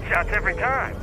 headshots every time.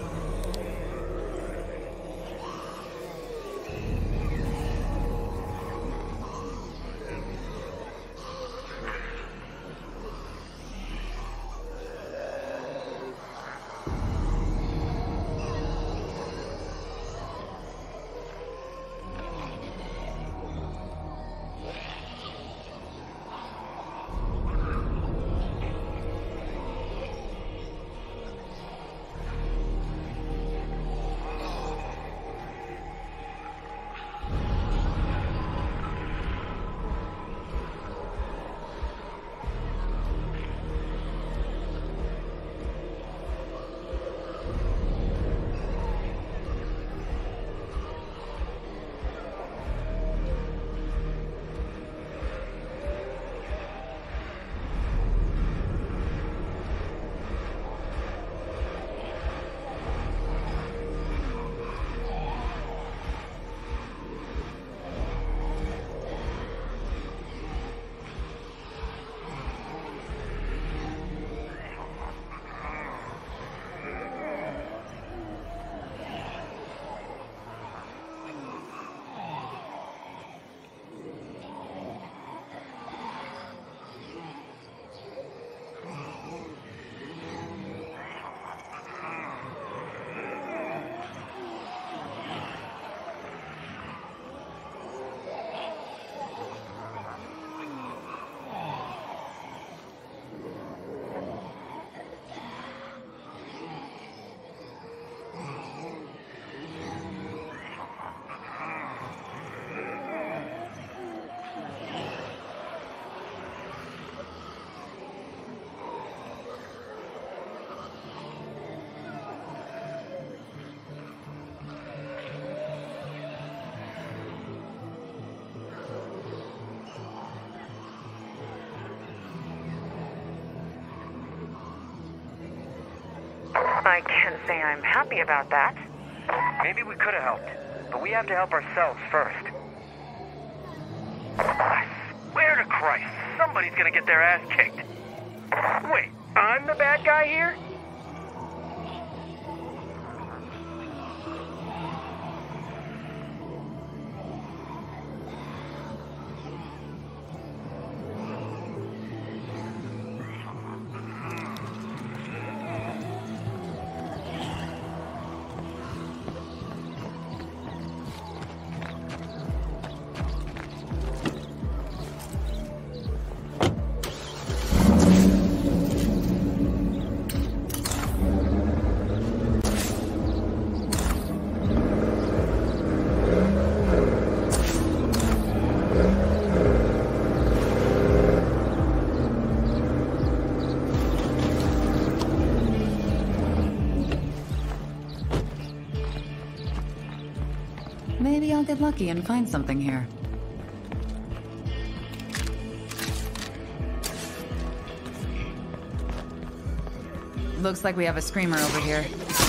I can't say I'm happy about that. Maybe we could have helped, but we have to help ourselves first. I swear to Christ, somebody's gonna get their ass kicked. Wait, I'm the bad guy here? Maybe I'll get lucky and find something here. Looks like we have a screamer over here.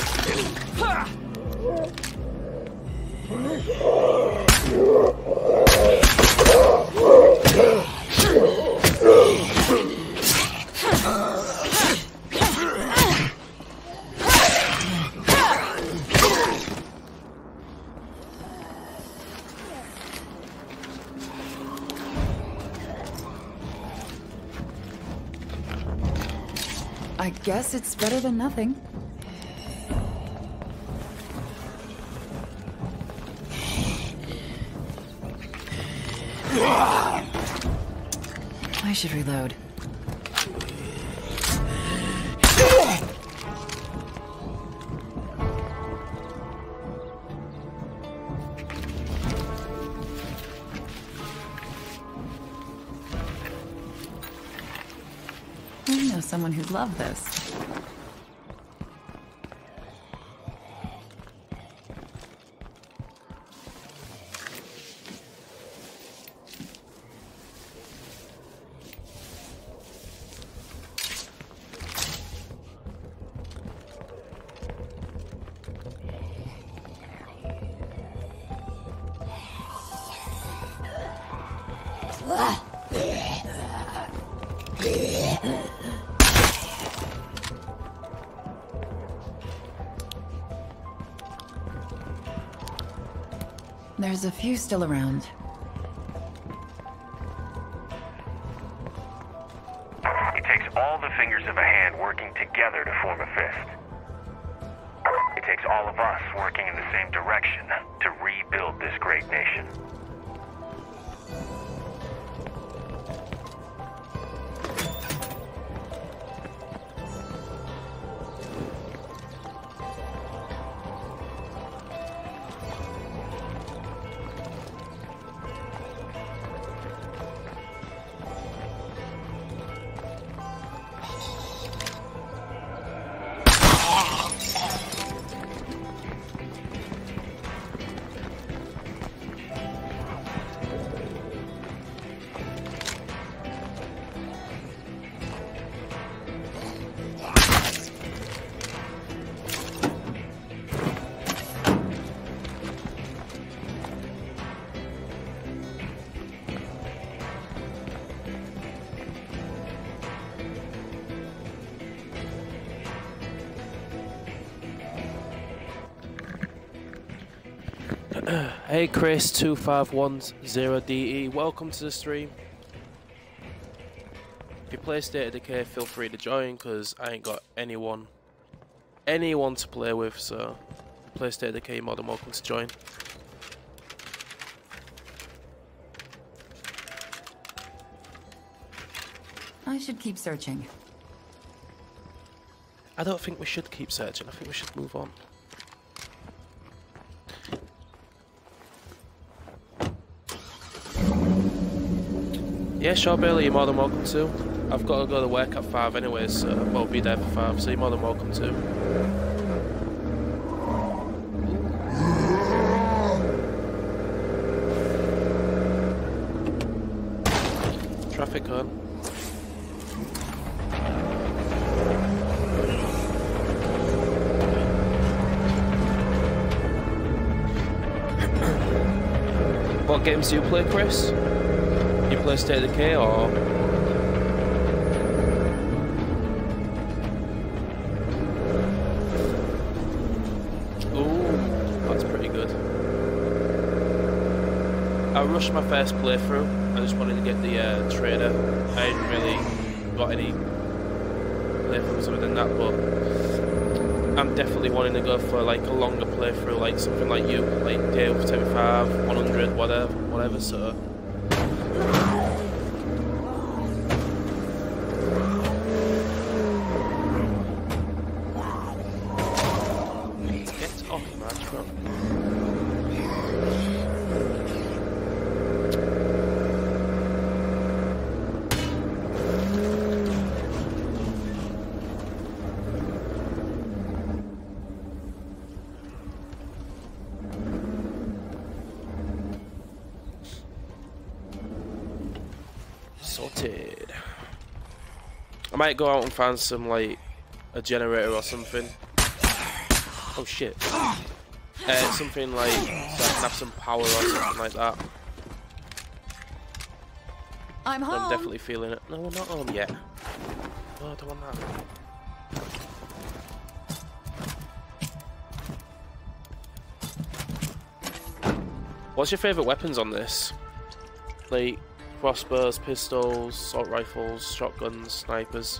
I guess it's better than nothing. I should reload. I know someone who'd love this. There's a few still around. It takes all the fingers of a hand working together to form a fist. It takes all of us working in the same direction to rebuild this great nation. Hey Chris 2510DE, welcome to the stream. If you play State of Decay, feel free to join because I ain't got anyone to play with, so if you play State of Decay, you're more than welcome to join. I should keep searching. I don't think we should keep searching, I think we should move on. Yeah, sure, Bailey, you're more than welcome to. I've got to go to work at 5 anyways, so I'll be there for 5, so you're more than welcome to. Traffic on. What games do you play, Chris? You play State of Decay or? Ooh, that's pretty good. I rushed my first playthrough. I just wanted to get the trader. I hadn't really got any playthroughs other than that, but I'm definitely wanting to go for like a longer playthrough, like something like you, like Day of 75, 100, whatever. So. Sorted. I might go out and find some, like, a generator or something. Oh shit. Something like, so I can have some power or something like that. I'm home. I'm definitely feeling it. No, we're not home yet. No, I don't want that. What's your favourite weapons on this? Like, crossbows, pistols, assault rifles, shotguns, snipers.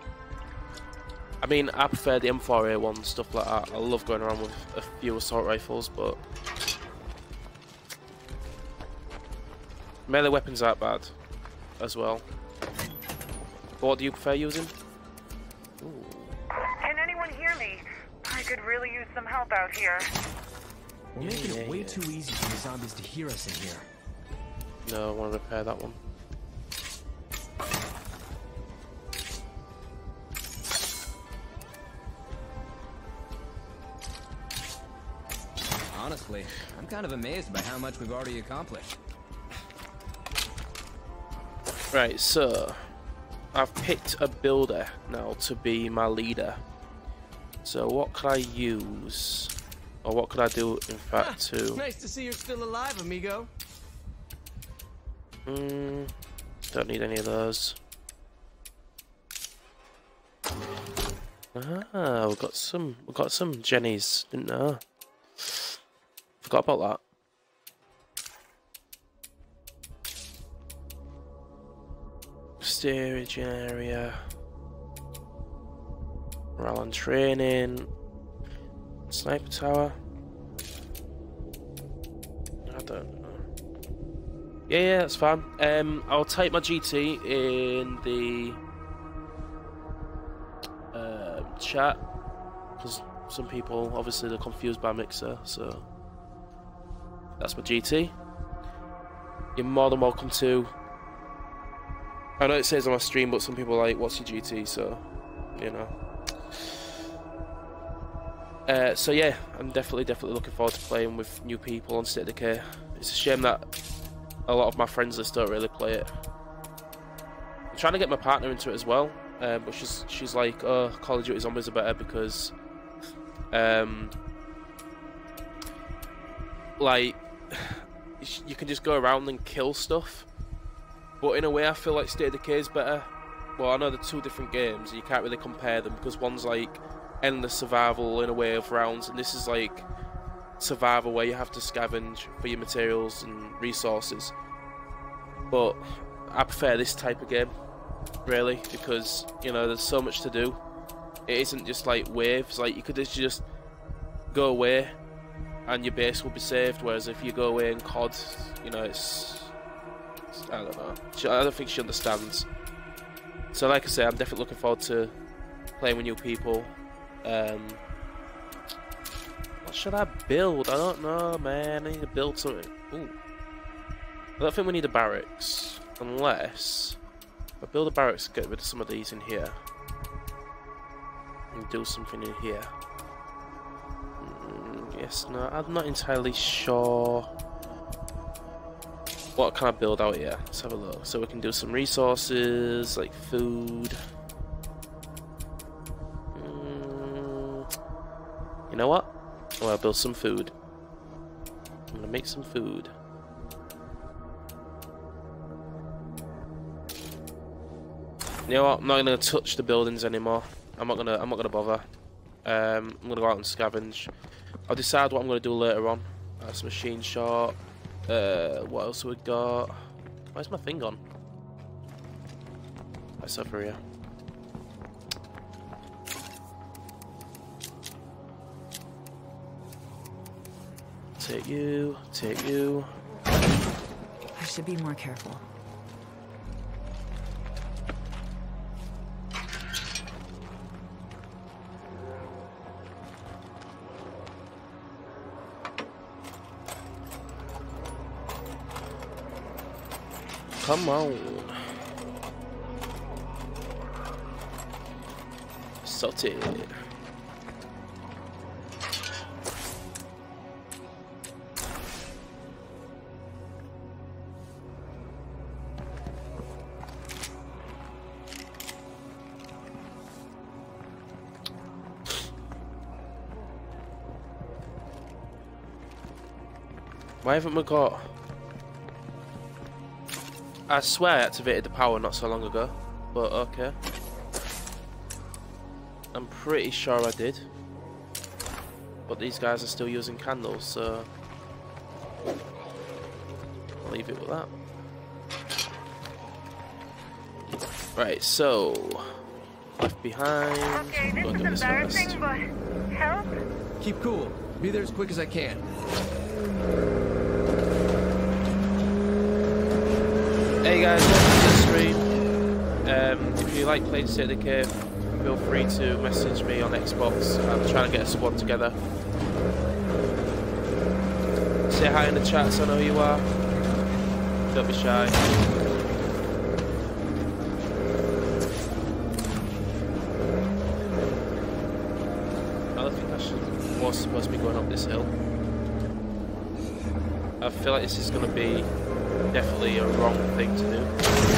I mean, I prefer the M4A1, stuff like that. I love going around with a few assault rifles, but melee weapons aren't bad as well. But what do you prefer using? Ooh. Can anyone hear me? I could really use some help out here. We're making it way too easy for the zombies to hear us in here. No, I want to repair that one. Honestly, I'm kind of amazed by how much we've already accomplished. Right, so I've picked a builder now to be my leader. So what could I use? Or what could I do, in fact, to... Nice to see you're still alive, amigo. Don't need any of those. Ah, we've got some Jennies, didn't know. Forgot about that. Staging area. Morale and training. Sniper tower. I don't know. Yeah, that's fine. I'll type my GT in the chat because some people obviously they're confused by Mixer, so that's my GT. You're more than welcome to. I know it says on my stream, but some people are like, "What's your GT?" So, you know. So yeah, I'm definitely looking forward to playing with new people on State of Decay. It's a shame that a lot of my friends list don't really play it. I'm trying to get my partner into it as well, but she's like, "Oh, Call of Duty Zombies are better because, like, you can just go around and kill stuff." But in a way, I feel like State of Decay is better. Well, I know they're two different games. You can't really compare them because one's like endless survival in a way of rounds, and this is like survival where you have to scavenge for your materials and resources. But I prefer this type of game, really, because you know there's so much to do. It isn't just like waves. Like you could just go away and your base will be saved. Whereas if you go away in COD, you know I don't know. I don't think she understands. So like I say, I'm definitely looking forward to playing with new people. What should I build? I don't know, man. I need to build something. Ooh. I don't think we need a barracks. Unless if I build a barracks, get rid of some of these in here. And do something in here. Yes, no, I'm not entirely sure. What can I build out here? Let's have a look. So we can do some resources, like food. You know what? Oh, I'll build some food. I'm gonna make some food. You know what? I'm not gonna touch the buildings anymore. I'm not gonna bother. I'm gonna go out and scavenge. I'll decide what I'm gonna do later on. Some machine shot. What else have we got? Where's my thing gone? That's over here. Take you, take you. I should be more careful. Come on. Salted. Why haven't we got... I swear I activated the power not so long ago, but okay. I'm pretty sure I did. But these guys are still using candles, so... I'll leave it with that. Right, so... Left behind... Okay, this is embarrassing, but... Help? Keep cool. Be there as quick as I can. Hey guys, welcome to the stream. If you like playing State of Decay, feel free to message me on Xbox. I'm trying to get a squad together. Say hi in the chat so I know who you are. Don't be shy. I don't think I was supposed to be going up this hill. I feel like this is going to be definitely a wrong thing to do.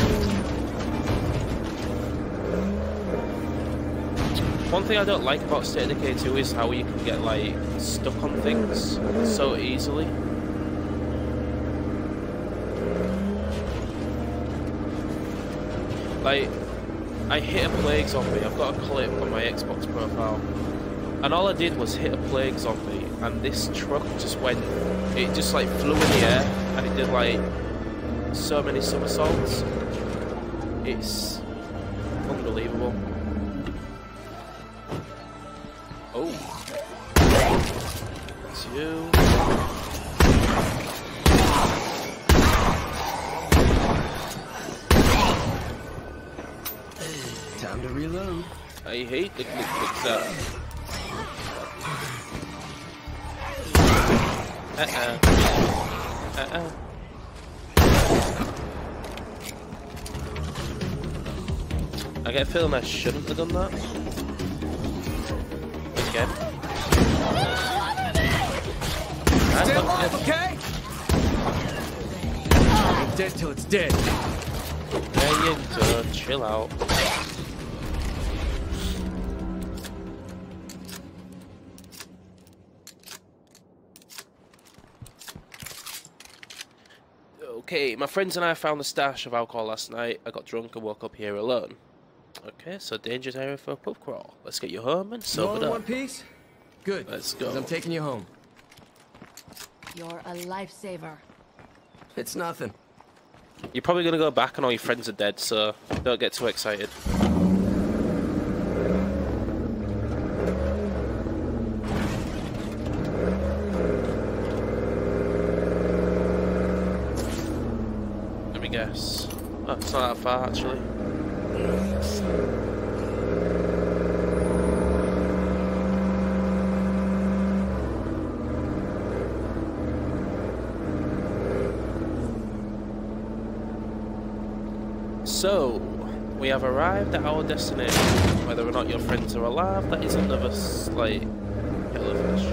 One thing I don't like about State of Decay 2 is how you can get like stuck on things so easily. Like, I hit a plague zombie. I've got a clip on my Xbox profile, and all I did was hit a plague zombie, and this truck just went. It just like flew in the air, and it did like so many somersaults. It's unbelievable. Oh. It's you. Time to reload. I hate the click that. I get a feeling I shouldn't have done that. Again. Stay alive, okay? Ain't dead till it's dead. There you go, chill out. Okay, my friends and I found a stash of alcohol last night. I got drunk and woke up here alone. Okay, so dangerous area for a pub crawl. Let's get you home and sober In up. one piece? Good. Let's go. 'Cause I'm taking you home. You're a lifesaver. It's nothing. You're probably gonna go back and all your friends are dead, so don't get too excited. Let me guess. Oh, it's not that far actually. So, we have arrived at our destination. Whether or not your friends are alive, that is another slight kettle of fish.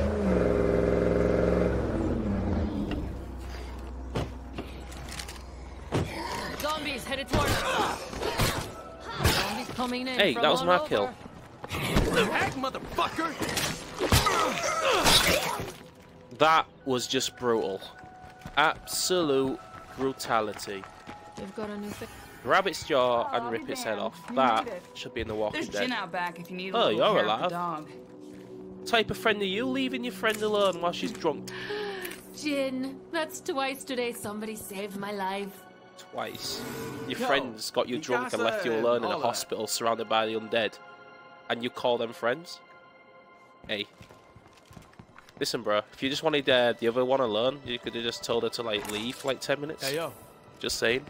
Zombies headed toward us. Zombies coming in. Hey, from that was all my over. kill. The heck, motherfucker! That was just brutal. Absolute brutality. We've got a new thing. Grab its jaw and rip its head off. That should be in The Walking There's Dead. gin out back if you need a Oh, little you're hair of the alive. dog. Type of friend are you leaving your friend alone while she's drunk? Jin, that's twice today somebody saved my life. Twice. Your Yo, friends got you drunk and left you Mikasa alone in and a all that. hospital surrounded by the undead. And you call them friends? Hey. Listen, bro. If you just wanted the other one alone, you could have just told her to like leave for like 10 minutes. Hey, yo. Just saying.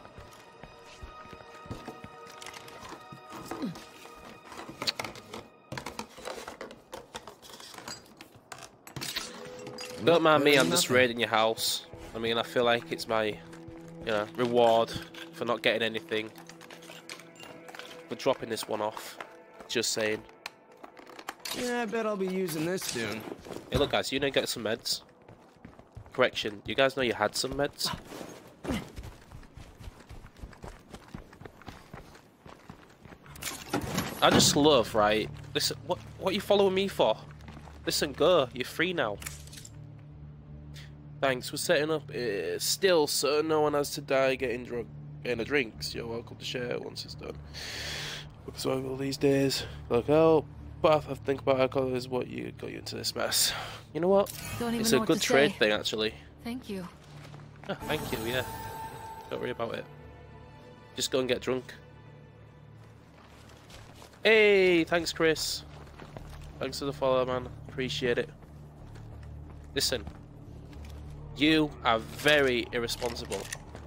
Don't mind me, I'm just raiding your house. I mean, I feel like it's my, you know, reward for not getting anything. For dropping this one off. Just saying. Yeah, I bet I'll be using this soon. Hey, look, guys, you know, get some meds. Correction, you guys know you had some meds? I just love, right? Listen, what are you following me for? Listen, go. You're free now. Thanks for setting up. Still, so no one has to die getting drunk. Getting the drinks. You're welcome to share it once it's done. Because all these days, look out. But I think about alcohol is what got you into this mess. You know what? Don't even It's know a what good to trade say. thing, actually. Thank you. Oh, thank you, yeah. Don't worry about it. Just go and get drunk. Hey, thanks, Chris. Thanks for the follow, man. Appreciate it. Listen. You are very irresponsible.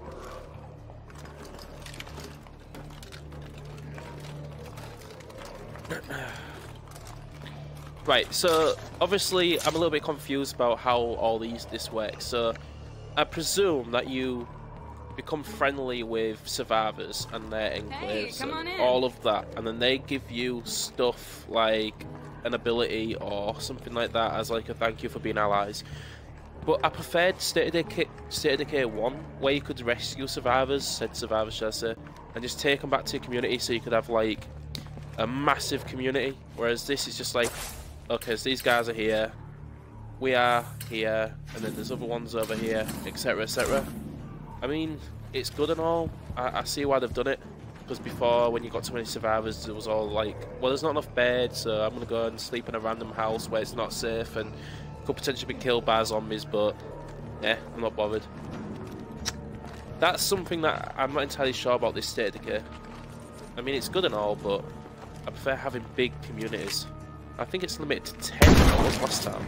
Right, so obviously I'm a little bit confused about how all this works. So I presume that you become friendly with survivors and their enclaves come on and in. all of that, and then they give you stuff like an ability or something like that as like a thank you for being allies. But I preferred State of Decay 1, where you could rescue survivors, said survivors, should I say, and just take them back to your community so you could have like a massive community. Whereas this is just like, okay, so these guys are here, we are here, and then there's other ones over here, etc, etc. I mean, it's good and all. I see why they've done it. Because before, when you got too many survivors, it was all like, well, there's not enough beds, so I'm going to go and sleep in a random house where it's not safe and could potentially be killed by zombies, but yeah, I'm not bothered. That's something that I'm not entirely sure about this State of Decay. I mean, it's good and all, but I prefer having big communities. I think it's limited to 10 that was last time.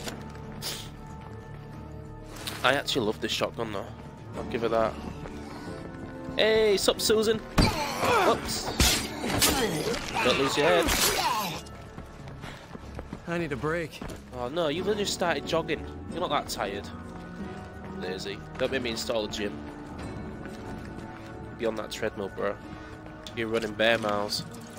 I actually love this shotgun though. I'll give her that. Hey, sup Susan? Whoops. Don't lose your head. I need a break. Oh no, you've only just started jogging. You're not that tired. Lazy. Don't make me install a gym. Be on that treadmill, bro. You're running bear miles.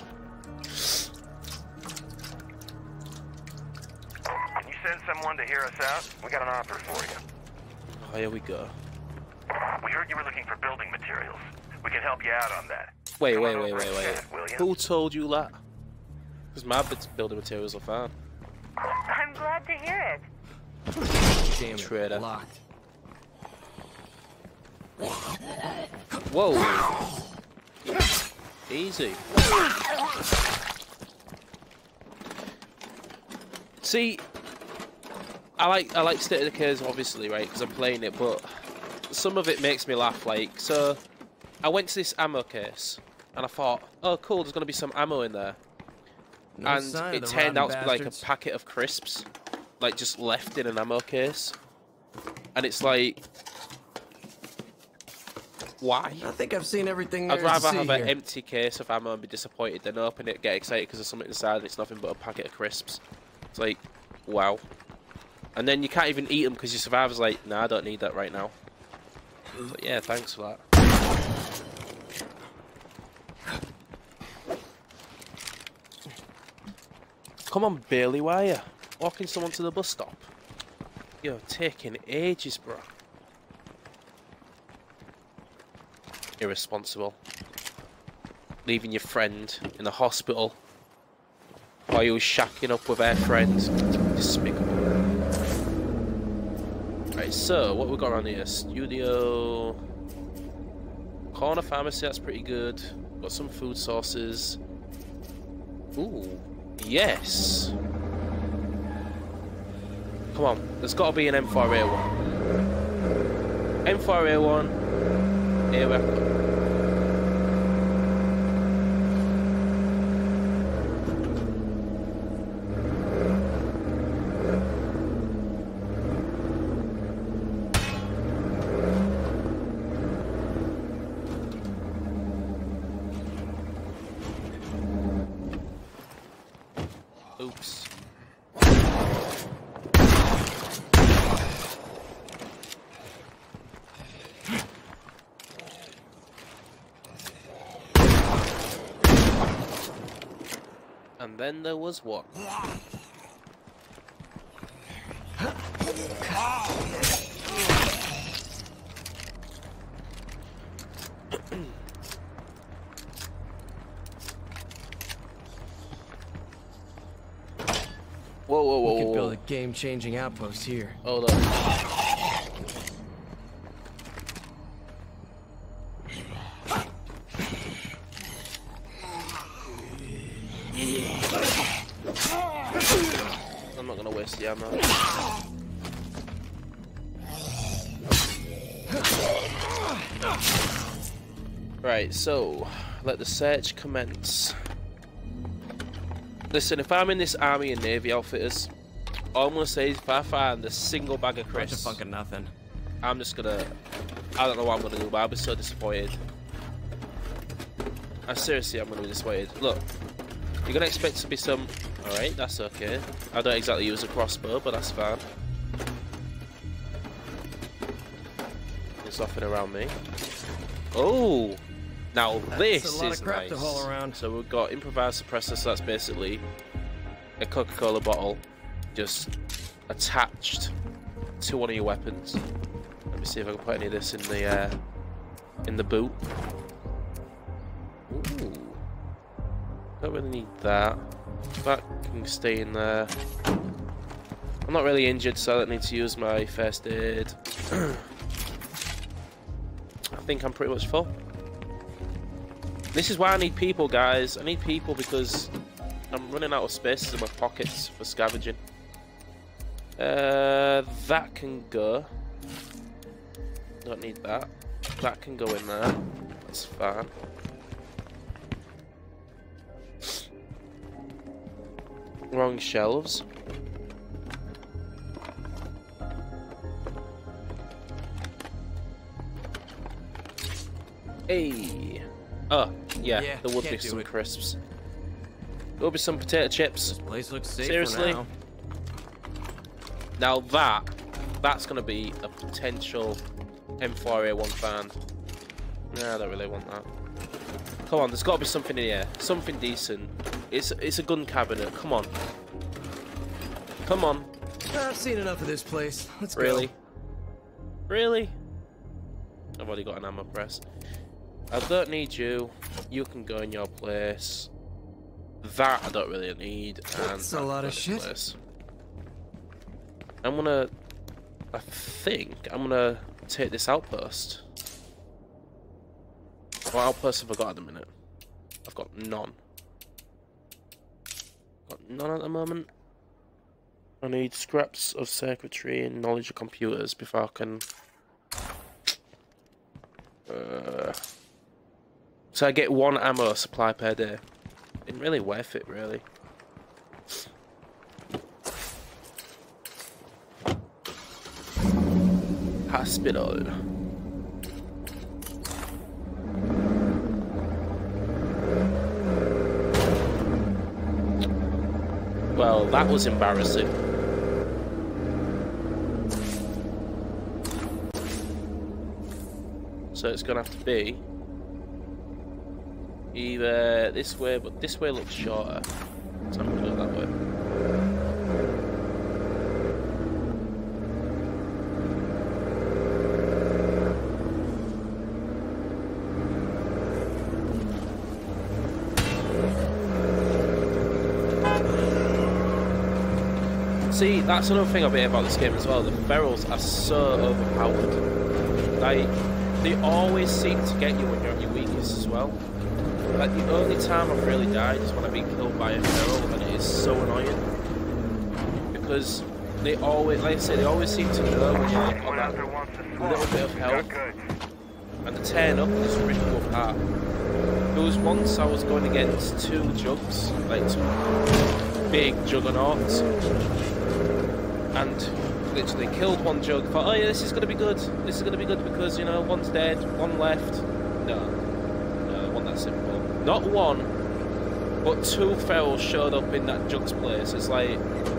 Can you send someone to hear us out? We got an offer for you. Oh, here we go. We heard you were looking for building materials. We can help you out on that. Wait. Come on over and chat, will you? Who told you that? Because my building materials are fine. I'm glad to hear it. Damn it. Trader. Locked. Whoa. Easy. See, I like State of Decay obviously, right? Because I'm playing it, but some of it makes me laugh. Like, so I went to this ammo case and I thought, oh cool, there's gonna be some ammo in there, No and sign of it the turned out rotten to be like a bastards. packet of crisps, like just left in an ammo case, and it's like, why? I think I've seen everything I'd there is to rather see have here. an empty case of ammo and be disappointed than open it, get excited because there's something inside and it's nothing but a packet of crisps. It's like, wow. And then you can't even eat them because your survivor's like, nah, I don't need that right now. But yeah, thanks for that. Come on, Bailey, why are you walking someone to the bus stop? You're taking ages, bro. Irresponsible. Leaving your friend in the hospital while you were shacking up with her friends. Despicable. Right, so what we got around here? Studio, corner pharmacy. That's pretty good. Got some food sources. Ooh, yes. Come on, there's got to be an M4A1. M4A1. Here we go. Oops. And then there was one. Whoa, We could build a game-changing outpost here. Hold on. I'm not gonna waste the ammo. Right, so let the search commence. Listen, if I'm in this army and navy outfitters, all I'm gonna say is if I find a single bag of Bunch of crisps, fucking nothing. I'm just gonna, I don't know what I'm gonna do, but I'll be so disappointed. Seriously, I'm gonna be disappointed. Look, you're gonna expect to be some, alright, that's okay. I don't exactly use a crossbow, but that's fine. There's nothing around me. Oh! Now this a lot is of crap nice. to haul around. So we've got improvised suppressor, so that's basically a Coca-Cola bottle just attached to one of your weapons. Let me see if I can put any of this in the boot. Ooh. Don't really need that. That can stay in there. I'm not really injured, so I don't need to use my first aid. I think I'm pretty much full. This is why I need people, guys. I need people because I'm running out of spaces in my pockets for scavenging. That can go. Don't need that. That can go in there. That's fine. Wrong shelves. Hey. Oh, yeah, Yeah, there would be can't do some it. crisps. There would be some potato chips. This place looks safe Seriously? for Now now. that's gonna be a potential M4A1 fan. Nah, I don't really want that. Come on, there's got to be something in here, something decent. It's a gun cabinet. Come on, come on. I've seen enough of this place. Let's Really, go. really? I've already got an ammo press. I don't need you. You can go in your place. That I don't really need. And That's a lot of shit. place. I think I'm gonna take this outpost. What outpost have I got at the minute? I've got none. Got none at the moment. I need scraps of circuitry and knowledge of computers before I can. So I get 1 ammo supply per day. It's really worth it, really. Hospital. Well, that was embarrassing. So it's gonna have to be either this way, but this way looks shorter. So I'm gonna go that way. See, that's another thing I hate about this game as well. The ferals are so overpowered. They always seem to get you when you're at your weakest as well. Like, the only time I've really died is when I've been killed by a feral, and it is so annoying. Because they always, like I say, they always seem to know when you're like on that little bit of health. And they turn up and just rip you apart. There was once I was going against 2 jugs, like 2 big juggernauts. And literally killed 1 jug, thought, oh yeah, this is going to be good. This is going to be good because, you know, 1's dead, 1 left. No, it wasn't that simple. Not 1, but 2 ferals showed up in that jug's place. It's like,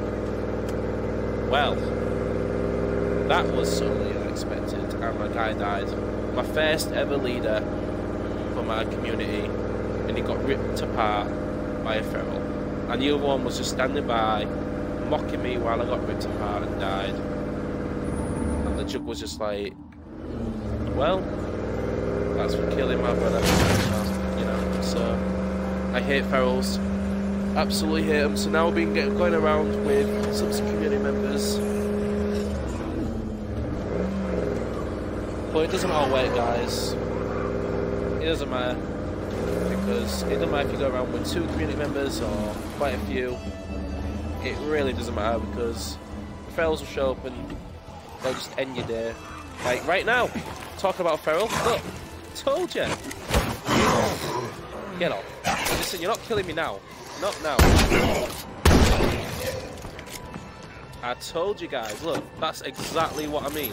well, that was totally unexpected, and my guy died. My first ever leader for my community, and he got ripped apart by a feral. And the other one was just standing by, mocking me while I got ripped apart and died. And the jug was just like, well, that's for killing my brother. You know, so I hate ferals. Absolutely hate them. So now I've been going around with some community members. But it doesn't all work, guys. It doesn't matter. Because it doesn't matter if you go around with 2 community members or quite a few. It really doesn't matter because the ferals will show up and they'll just end your day. Like right now, talking about a feral. Look, told you. Get off. Listen, you're not killing me now. Not now. I told you guys. Look, that's exactly what I mean.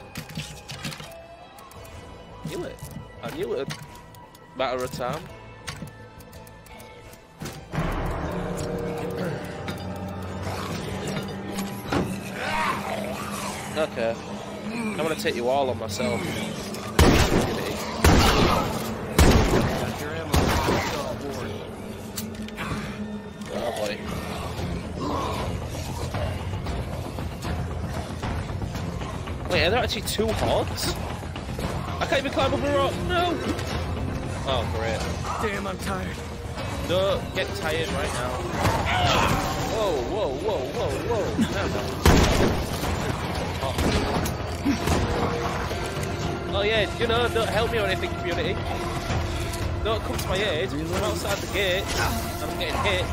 Knew it. I knew it would matter of time. Okay, I'm gonna take you all on myself. Oh boy. Wait, are there actually 2 hordes? I can't even climb up a rock. No. Oh great. Damn, I'm tired. No, get tired right now. Whoa, whoa, whoa, whoa, whoa. No. Oh yeah, you know, don't help me or anything, community. Don't come to my aid. I'm outside the gate and I'm getting hit.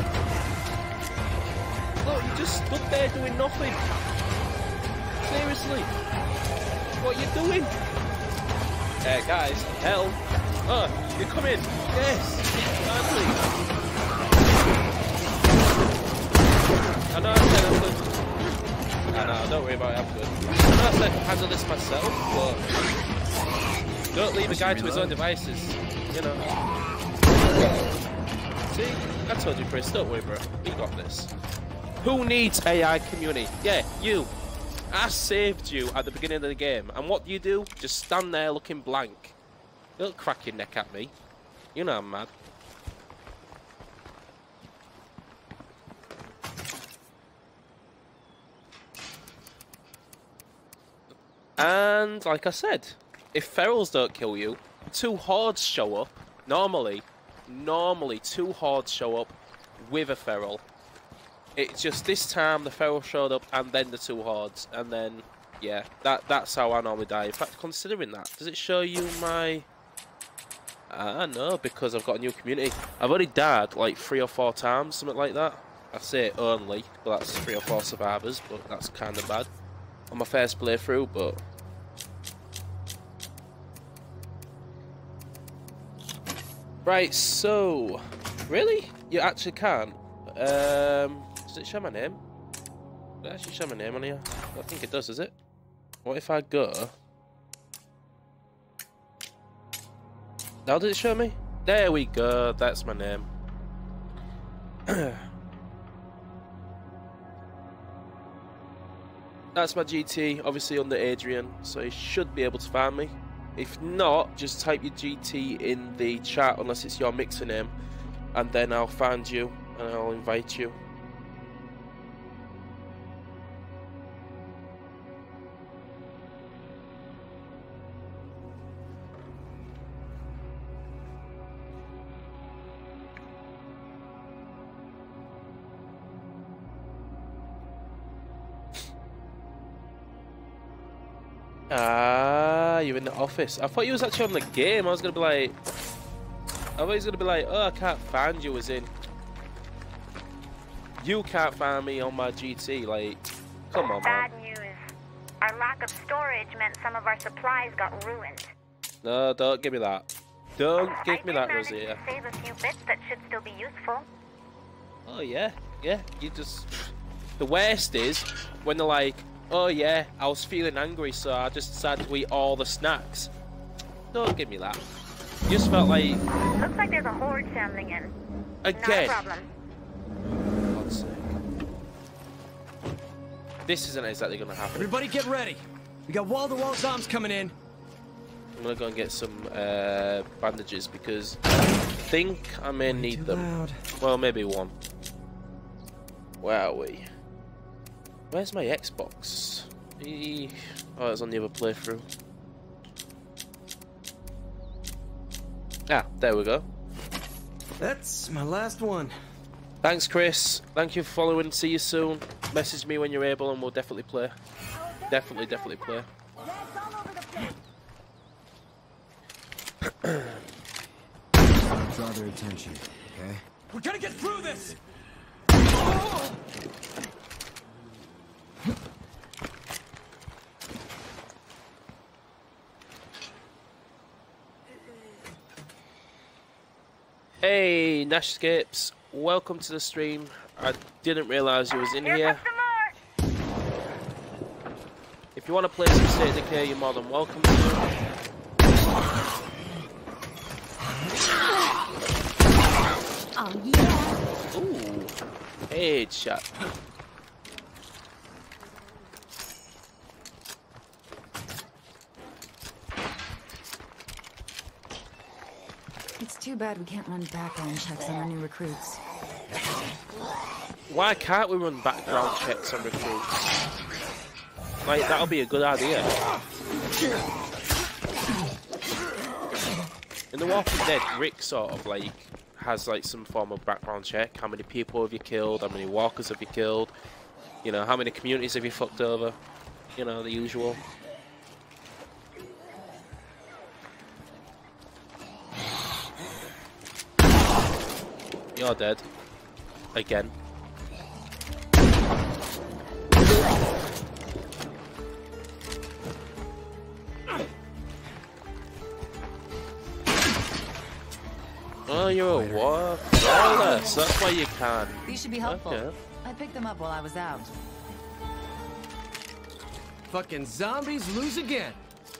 Look, you just stood there doing nothing. Seriously. What are you doing? Guys, help. Oh, you're coming. Yes. Finally. I know I said I'm good. I know, don't worry about it, I'm good. I know I said handle this myself, but don't leave a guy to his own devices, you know. See? I told you, Chris, don't worry, bro. We got this. Who needs AI community? Yeah, you. I saved you at the beginning of the game, and what do? Just stand there looking blank. Don't crack your neck at me. You know I'm mad. And like I said, if ferals don't kill you, 2 hordes show up. Normally 2 hordes show up with a feral. It's just this time the feral showed up and then the 2 hordes, and then yeah, that's how I normally die. In fact, considering that, does it show you my? No, because I've got a new community. I've only died like 3 or 4 times, something like that. I say only, but that's 3 or 4 survivors, but that's kind of bad on my first playthrough. But right, so really, you actually can. Does it show my name? Does it actually show my name on here? I don't think it does it? What if I go? Now does it show me? There we go, that's my name. That's my GT, obviously under Adrian, so you should be able to find me. If not, just type your GT in the chat unless it's your mixer name, and then I'll find you and I'll invite you. Ah, you're in the office. I thought you was actually on the game. I was gonna be like, oh, I can't find you, as in you can't find me on my GT. Like, come on, man. Bad news. Our lack of storage meant some of our supplies got ruined. No, don't give me that. Don't give me that, Rosita. I did manage to save a few bits that should still be useful. Oh yeah, yeah. You just. The worst is when they're like, oh yeah, I was feeling angry, so I just decided to eat all the snacks. Don't give me that. Just felt like... Looks like there's a horde shambling in. Again. Not a problem. For God's sake. This isn't exactly going to happen. Everybody get ready. We got wall-to-wall zombies coming in. I'm going to go and get some bandages because I think I may need them. Loud. Well, maybe one. Where are we? Where's my Xbox? Oh, it's on the other playthrough. Ah, there we go. That's my last one. Thanks, Chris. Thank you for following. See you soon. Message me when you're able and we'll definitely play. Definitely play. Draw their attention, okay? We're gonna get through this! Hey, Nashscapes. Welcome to the stream. I didn't realise you was in here. If you want to play some State of Decay, you're more than welcome to. Oh yeah. Ooh, headshot. It's too bad we can't run background checks on our new recruits. Why can't we run background checks on recruits? Like, that'll be a good idea. In The Walking Dead, Rick sort of like has like some form of background check. How many people have you killed? How many walkers have you killed? You know, how many communities have you fucked over? You know, the usual. You're dead. Again. Oh, you're a war. So that's why you can. These should be helpful. Okay. I I picked them up while I was out. Fucking zombies lose again.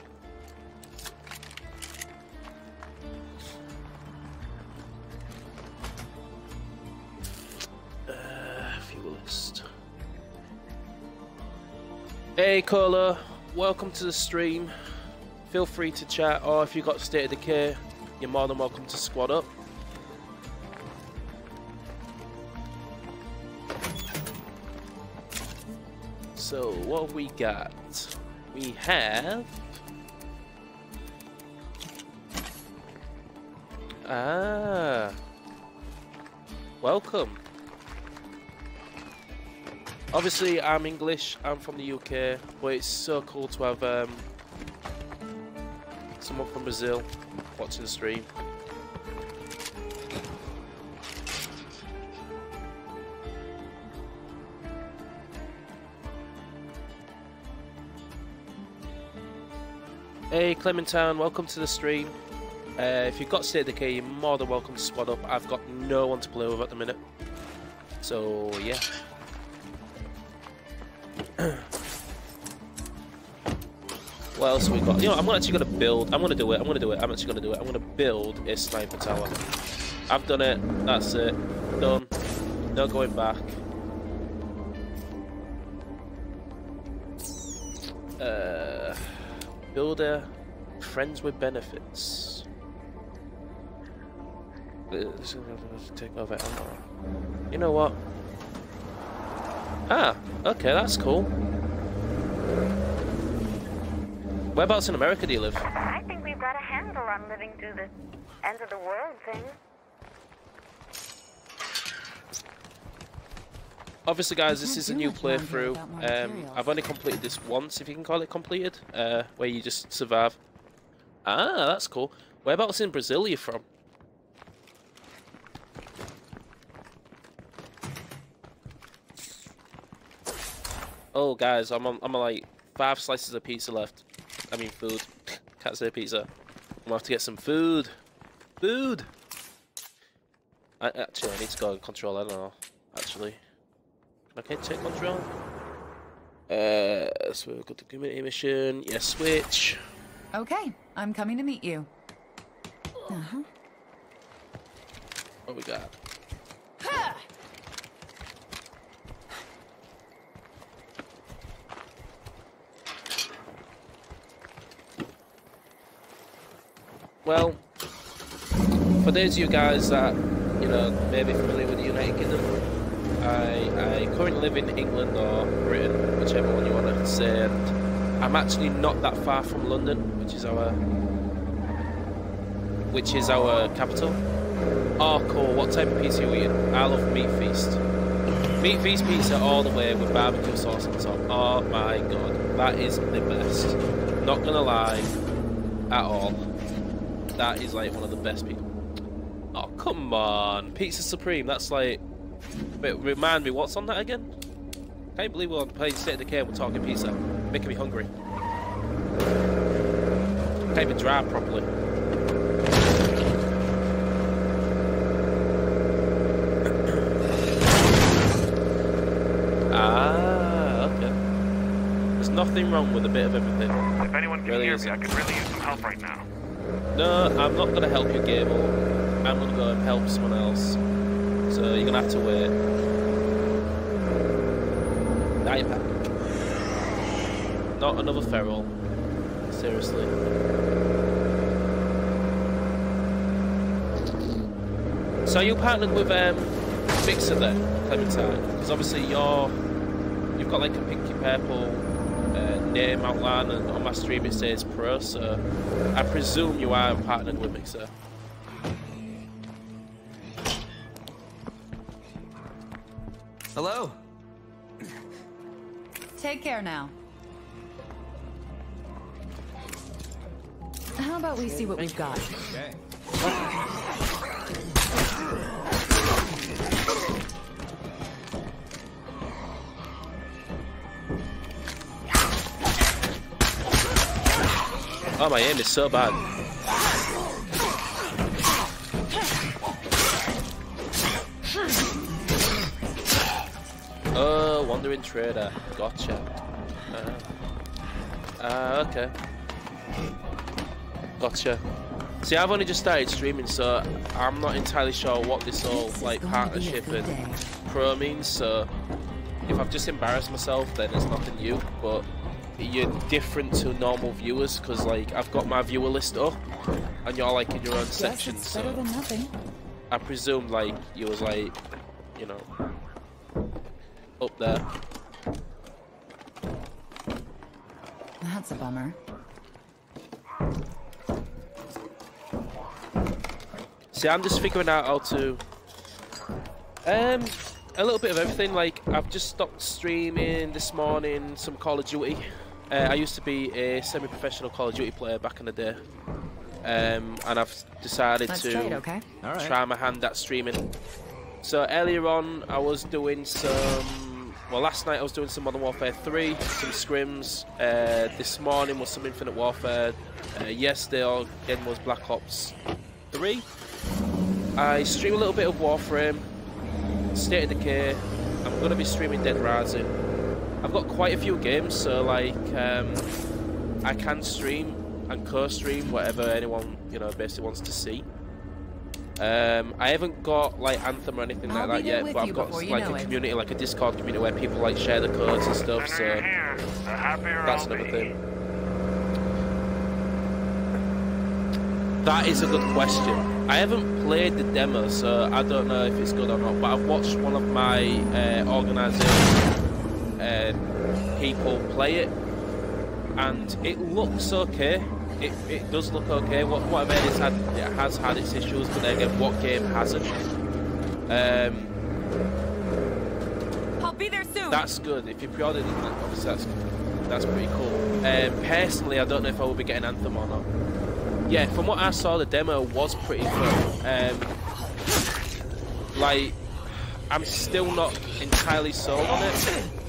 Fuel list. Hey Cola, welcome to the stream. Feel free to chat, or if you've got State of Decay, you're more than welcome to squad up. So, what have we got? We have... welcome. Obviously, I'm English, I'm from the UK, but it's so cool to have someone from Brazil watching the stream. Hey Clementine, welcome to the stream. If you've got State of Decay, you're more than welcome to squad up. I've got no one to play with at the minute. So, yeah. What else have we got? You know, I'm actually going to build. I'm going to do it. I'm actually going to do it. I'm going to build a sniper tower. I've done it. That's it. Done. No going back. Builder. Friends with benefits. Take over. You know what? Ah, okay, that's cool. Whereabouts in America do you live? I think we've got a handle on living through the end of the world thing. Obviously, guys, this is a new playthrough. I've only completed this once, if you can call it completed, where you just survive. Ah, that's cool. Whereabouts in Brazil are you from? Oh, guys, I'm on like 5 slices of pizza left. I mean, food. Can't say pizza. I'm gonna have to get some food. Food! Actually, I need to go and control. I don't know. Actually. Can I take control? So we've got the community mission. Yes, switch. Okay, I'm coming to meet you. What we got? Well, for those of you guys that, you know, may be familiar with the United Kingdom, I currently live in England or Britain, whichever one you want to say, and I'm actually not that far from London, which is our capital. Oh, cool. What type of pizza are you eating? I love Meat Feast. Meat Feast pizza all the way with barbecue sauce on top. Oh my god, that is the best. Not gonna lie, at all. That is like one of the best pizza. Oh come on, Pizza Supreme. That's like. Wait, remind me, what's on that again? Can't believe we're playing State of Decay and we're talking pizza. Making me hungry. Can't even drive properly. Ah, okay. There's nothing wrong with a bit of everything. If anyone can hear me, I could really use some help right now. No, I'm not gonna help you, Gable. I'm gonna go and help someone else. So you're gonna have to wait. Now you're back. Not another feral. Seriously. So you partnered with Mixer then, Clementine? Because obviously you've got like a pinky purple name outline, and on my stream it says Pro. So I presume you are partnered with Mixer. Hello? Take care now. How about we see what we've got? Okay. Oh, my aim is so bad. Wandering Trader. Gotcha. Okay. Gotcha. See, I've only just started streaming, so I'm not entirely sure what this whole like partnership and pro means. So if I've just embarrassed myself, then it's nothing new. But you're different to normal viewers because like I've got my viewer list up, and you're like in your own section. It's better than nothing. I presume like you was like, you know, up there. That's a bummer. See, I'm just figuring out how to a little bit of everything. Like I've just stopped streaming this morning some Call of Duty. I used to be a semi-professional Call of Duty player back in the day, and I've decided to try my hand at streaming. So earlier on I was doing some, well last night I was doing some Modern Warfare 3, some scrims, this morning was some Infinite Warfare, yesterday again was Black Ops 3. I stream a little bit of Warframe, State of Decay. I'm going to be streaming Dead Rising. I've got quite a few games, so like I can stream and co-stream whatever anyone, you know, basically wants to see. I haven't got like Anthem or anything like that yet, but I've got like a community, like a Discord community where people like share the codes and stuff, so that's another thing. That is a good question. I haven't played the demo, so I don't know if it's good or not, but I've watched one of my organisation people play it, and it looks okay. It does look okay. What I've heard is it has had its issues, but then again, what game hasn't? I'll be there soon. That's good. If you pre-ordered it, obviously that's pretty cool. Personally, I don't know if I will be getting Anthem or not. Yeah, from what I saw, the demo was pretty fun. Like, I'm still not entirely sold on it.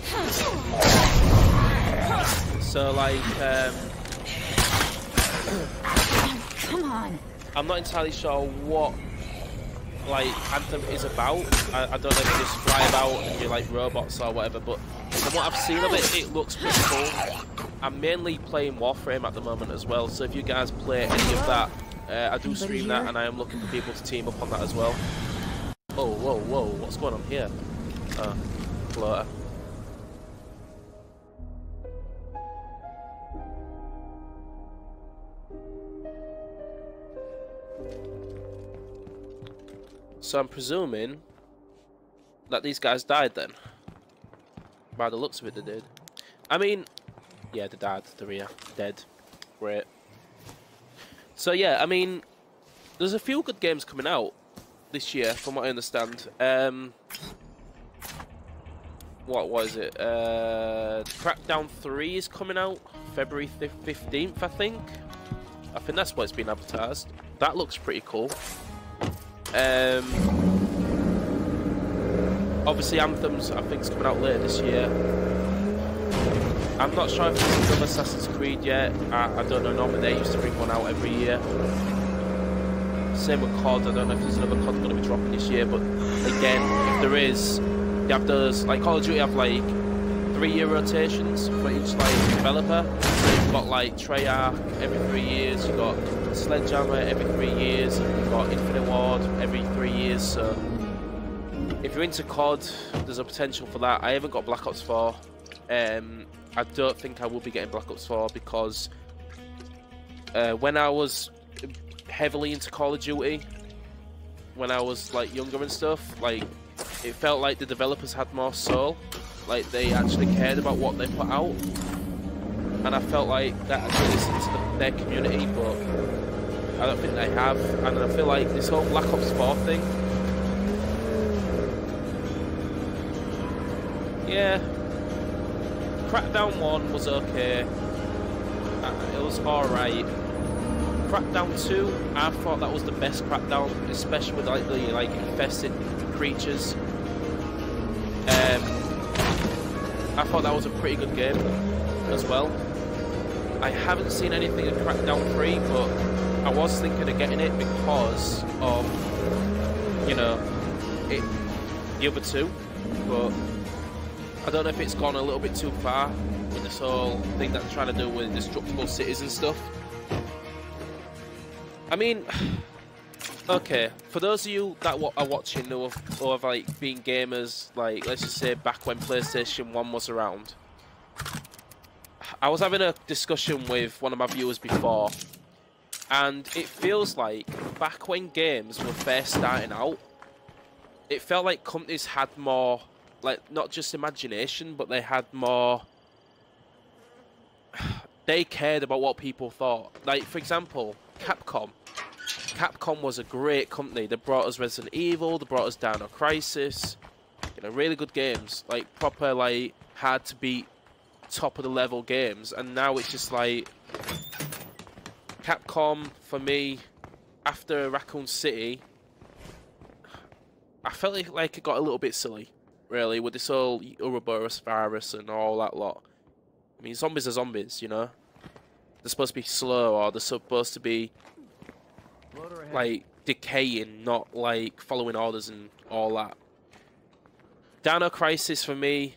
So, like, Come on. I'm not entirely sure what, like, Anthem is about. I don't know if you just fly about and you're like robots or whatever, but from what I've seen of it, it looks pretty cool. I'm mainly playing Warframe at the moment as well, so if you guys play any of that, I do stream that, and I am looking for people to team up on that as well. Oh, whoa, whoa, what's going on here? Floater. So I'm presuming that these guys died then. By the looks of it, they did. I mean, yeah, they died. They're here, dead. Great. So yeah, I mean, there's a few good games coming out this year, from what I understand. What was it? Crackdown 3 is coming out February 15th, I think. I think that's what it's been advertised. That looks pretty cool. Obviously Anthem's, I think, is coming out later this year. I'm not sure if there's another Assassin's Creed yet. I don't know. Normally they used to bring one out every year. Same with COD. I don't know if there's another COD going to be dropping this year, but again, if there is, you have those, like Call of Duty have like 3-year rotations for each like developer. So you've got like Treyarch every 3 years, you've got Sledgehammer every 3 years, and you've got Infinite Ward every 3 years. So if you're into COD, there's a potential for that. I haven't got Black Ops 4. I don't think I will be getting Black Ops 4 because when I was heavily into Call of Duty, when I was like younger and stuff, like it felt like the developers had more soul, like they actually cared about what they put out, and I felt like that I should listen to their community, but I don't think they have. And I feel like this whole Black Ops 4 thing, yeah, Crackdown 1 was okay, it was alright. Crackdown 2, I thought that was the best Crackdown, especially with like the infested creatures. I thought that was a pretty good game as well. I haven't seen anything in Crackdown 3, but I was thinking of getting it because of, you know, the other two, but I don't know if it's gone a little bit too far with this whole thing that they're trying to do with destructible cities and stuff. I mean, okay, for those of you that are watching who have like been gamers, like let's just say back when PlayStation 1 was around, I was having a discussion with one of my viewers before, and it feels like back when games were first starting out, it felt like companies had more, like, not just imagination, but they had more, they cared about what people thought. Like, for example, Capcom. Capcom was a great company. They brought us Resident Evil, they brought us Dino Crisis, you know, really good games, like proper, like, hard to beat, top of the level games. And now it's just like Capcom, for me, after Raccoon City, I felt like it got a little bit silly, really, with this whole Ouroboros virus and all that lot. I mean, zombies are zombies, you know? They're supposed to be slow, or they're supposed to be, like, decaying, not, like, following orders and all that. Dino Crisis, for me...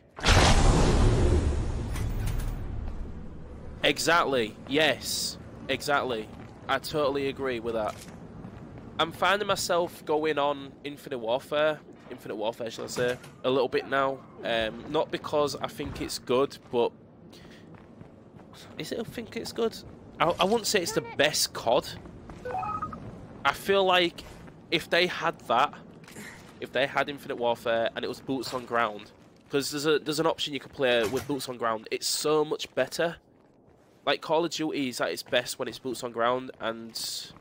Exactly, yes, exactly. I totally agree with that. I'm finding myself going on Infinite Warfare shall I say, a little bit now. Not because I think it's good, but... Is it I think it's good? I wouldn't say it's the best COD. I feel like if they had that, if they had Infinite Warfare and it was boots on ground, because there's an option you can play with boots on ground, it's so much better. Like, Call of Duty is at its best when it's boots on ground, and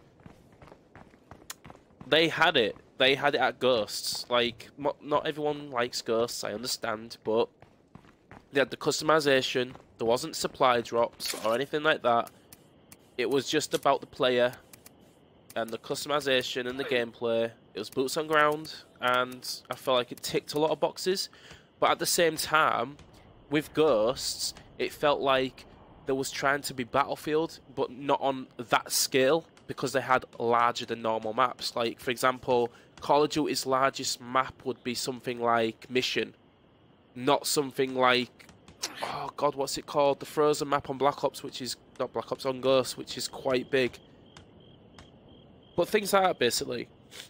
they had it. They had it at Ghosts. Like, not everyone likes Ghosts, I understand, but they had the customization. There wasn't supply drops or anything like that. It was just about the player and the customization and the gameplay. It was boots on ground, and I felt like it ticked a lot of boxes. But at the same time, with Ghosts, it felt like there was trying to be Battlefield, but not on that scale, because they had larger than normal maps. Like, for example, Call of Duty's largest map would be something like Mission, not something like, oh god, what's it called? The Frozen map on Black Ops, which is, not Black Ops, on Ghost, which is quite big. But things like that, basically.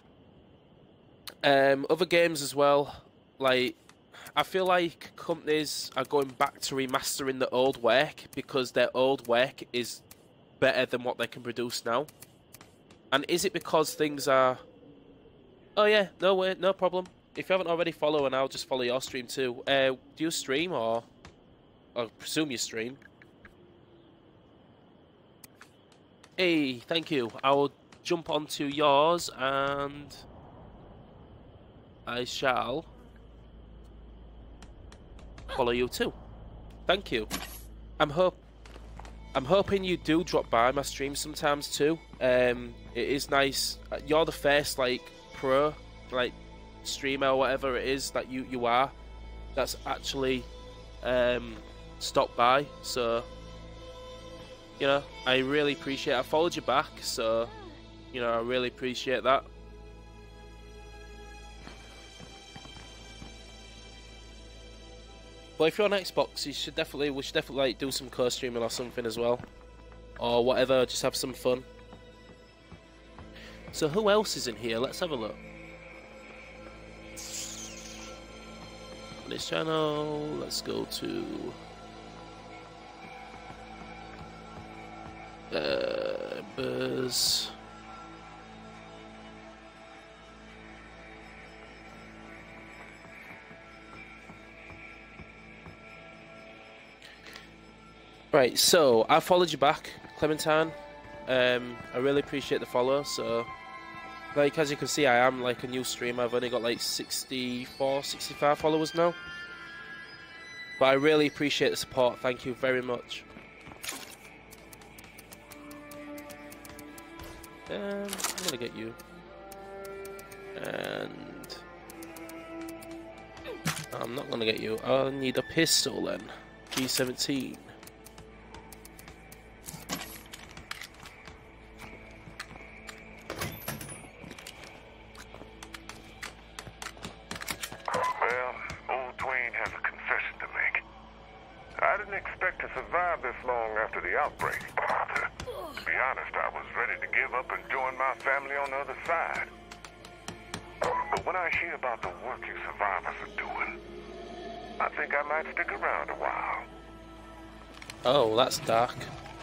Other games as well, like, I feel like companies are going back to remastering the old work because their old work is better than what they can produce now. And is it because things are... Oh yeah, no way, no problem. If you haven't already followed, and I'll just follow your stream too. Do you stream, or... I presume you stream. Hey, thank you. I will jump onto yours, and... I shall... follow you too. Thank you. I'm hoping you do drop by my stream sometimes too. It is nice. You're the first, like, pro, like, streamer or whatever it is that you are, that's actually stopped by. So, you know, I really appreciate it. I followed you back, so, you know, I really appreciate that. But if you're on Xbox, we should definitely like do some co-streaming or something as well, or whatever. Just have some fun. So who else is in here? Let's have a look. On this channel, let's go to Buzz. Right, so I followed you back, Clementine. I really appreciate the follow. So, like, as you can see, I am like a new streamer. I've only got like 64, 65 followers now. But I really appreciate the support. Thank you very much. I'm gonna get you. And I'm not gonna get you. I need a pistol then. G17. Well, old Dwayne has a confession to survive this long after the outbreak. To be honest, I was ready to give up and join my family on the other side. But when I hear about the work you survivors are doing, I think I might stick around a while. Oh, that's dark.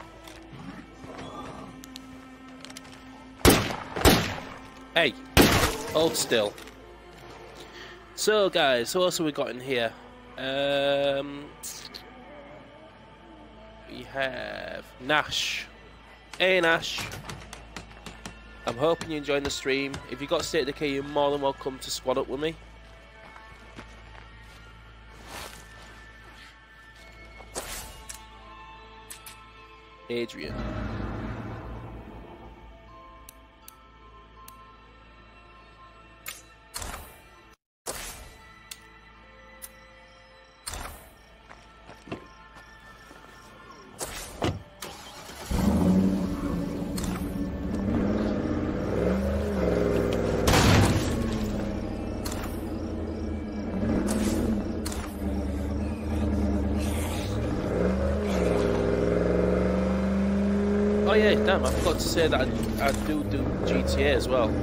Hey, hold still. So guys, what else have we got in here? We have Nash. Hey Nash. I'm hoping you're enjoying the stream. If you've got State of Decay, you're more than welcome to squad up with me. Adrian. Oh yeah, damn, I forgot to say that I do GTA as well.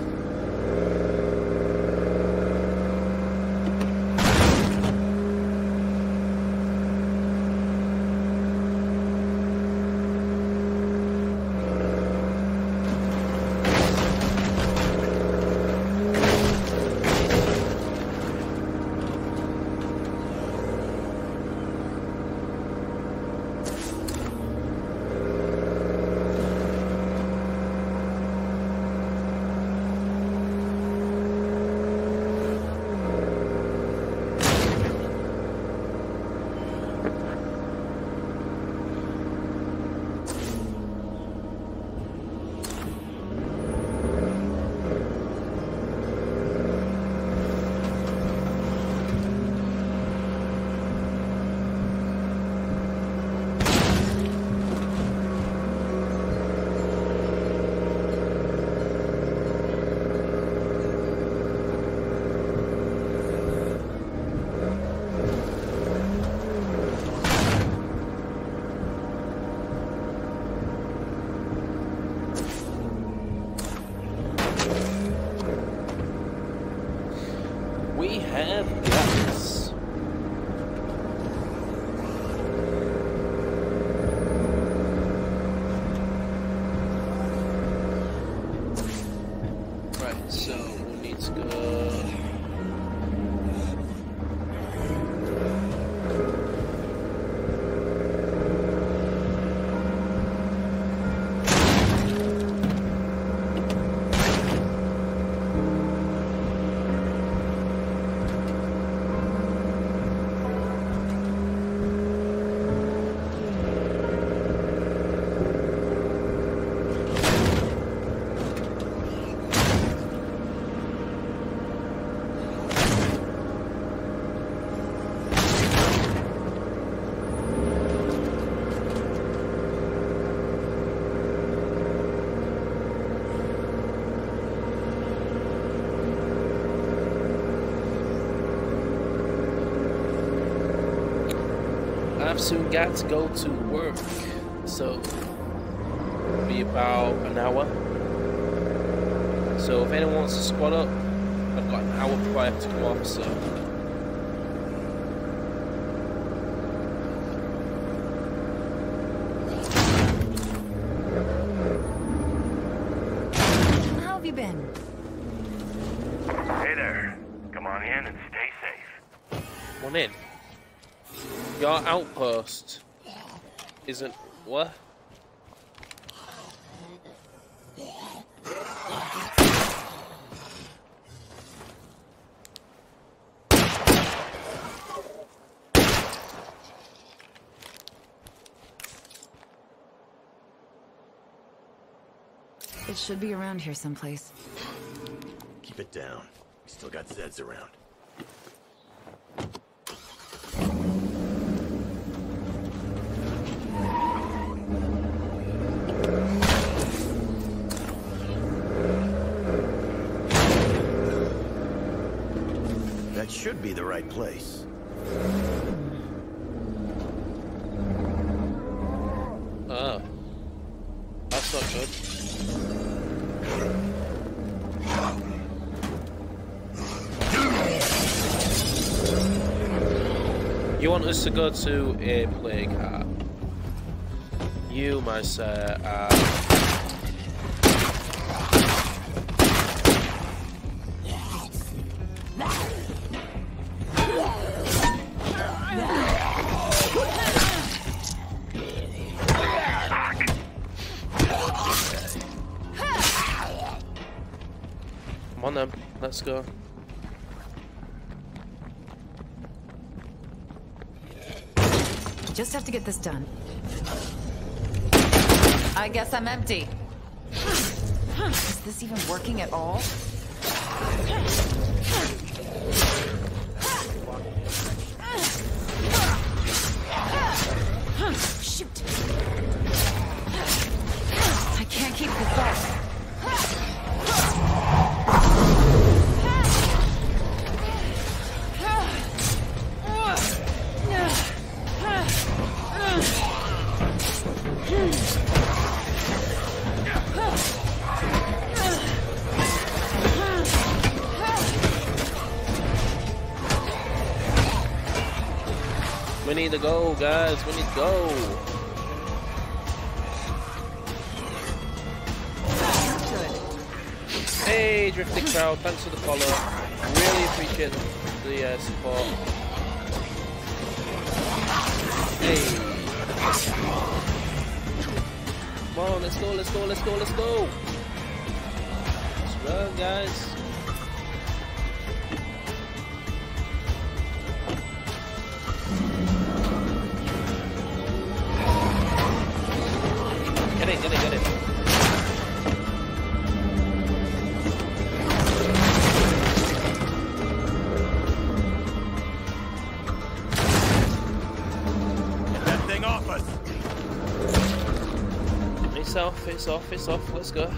We have gas. Right, so we need to go. I've soon got to go to work, so it'll be about an hour. So if anyone wants to squad up, I've got an hour before I have to come off, so. How have you been? Hey there. Come on in and stay safe. Come on in. Your outpost isn't what? It should be around here someplace. Keep it down. We still got Zeds around. That should be the right place. That's not good. You want us to go to a plague heart? You, my sir, are... Come on then, let's go. Just have to get this done. I guess I'm empty. Is this even working at all? Shoot! I can't keep this up. We need to go, guys. We need to go. Hey, Drifting Crowd. Thanks for the follow. Really appreciate the support. Hey. Come on, let's go, let's go, let's go, let's go. Let's run, guys. Get it, get it, get it. Get that thing off us! It's off, it's off, it's off. Let's go.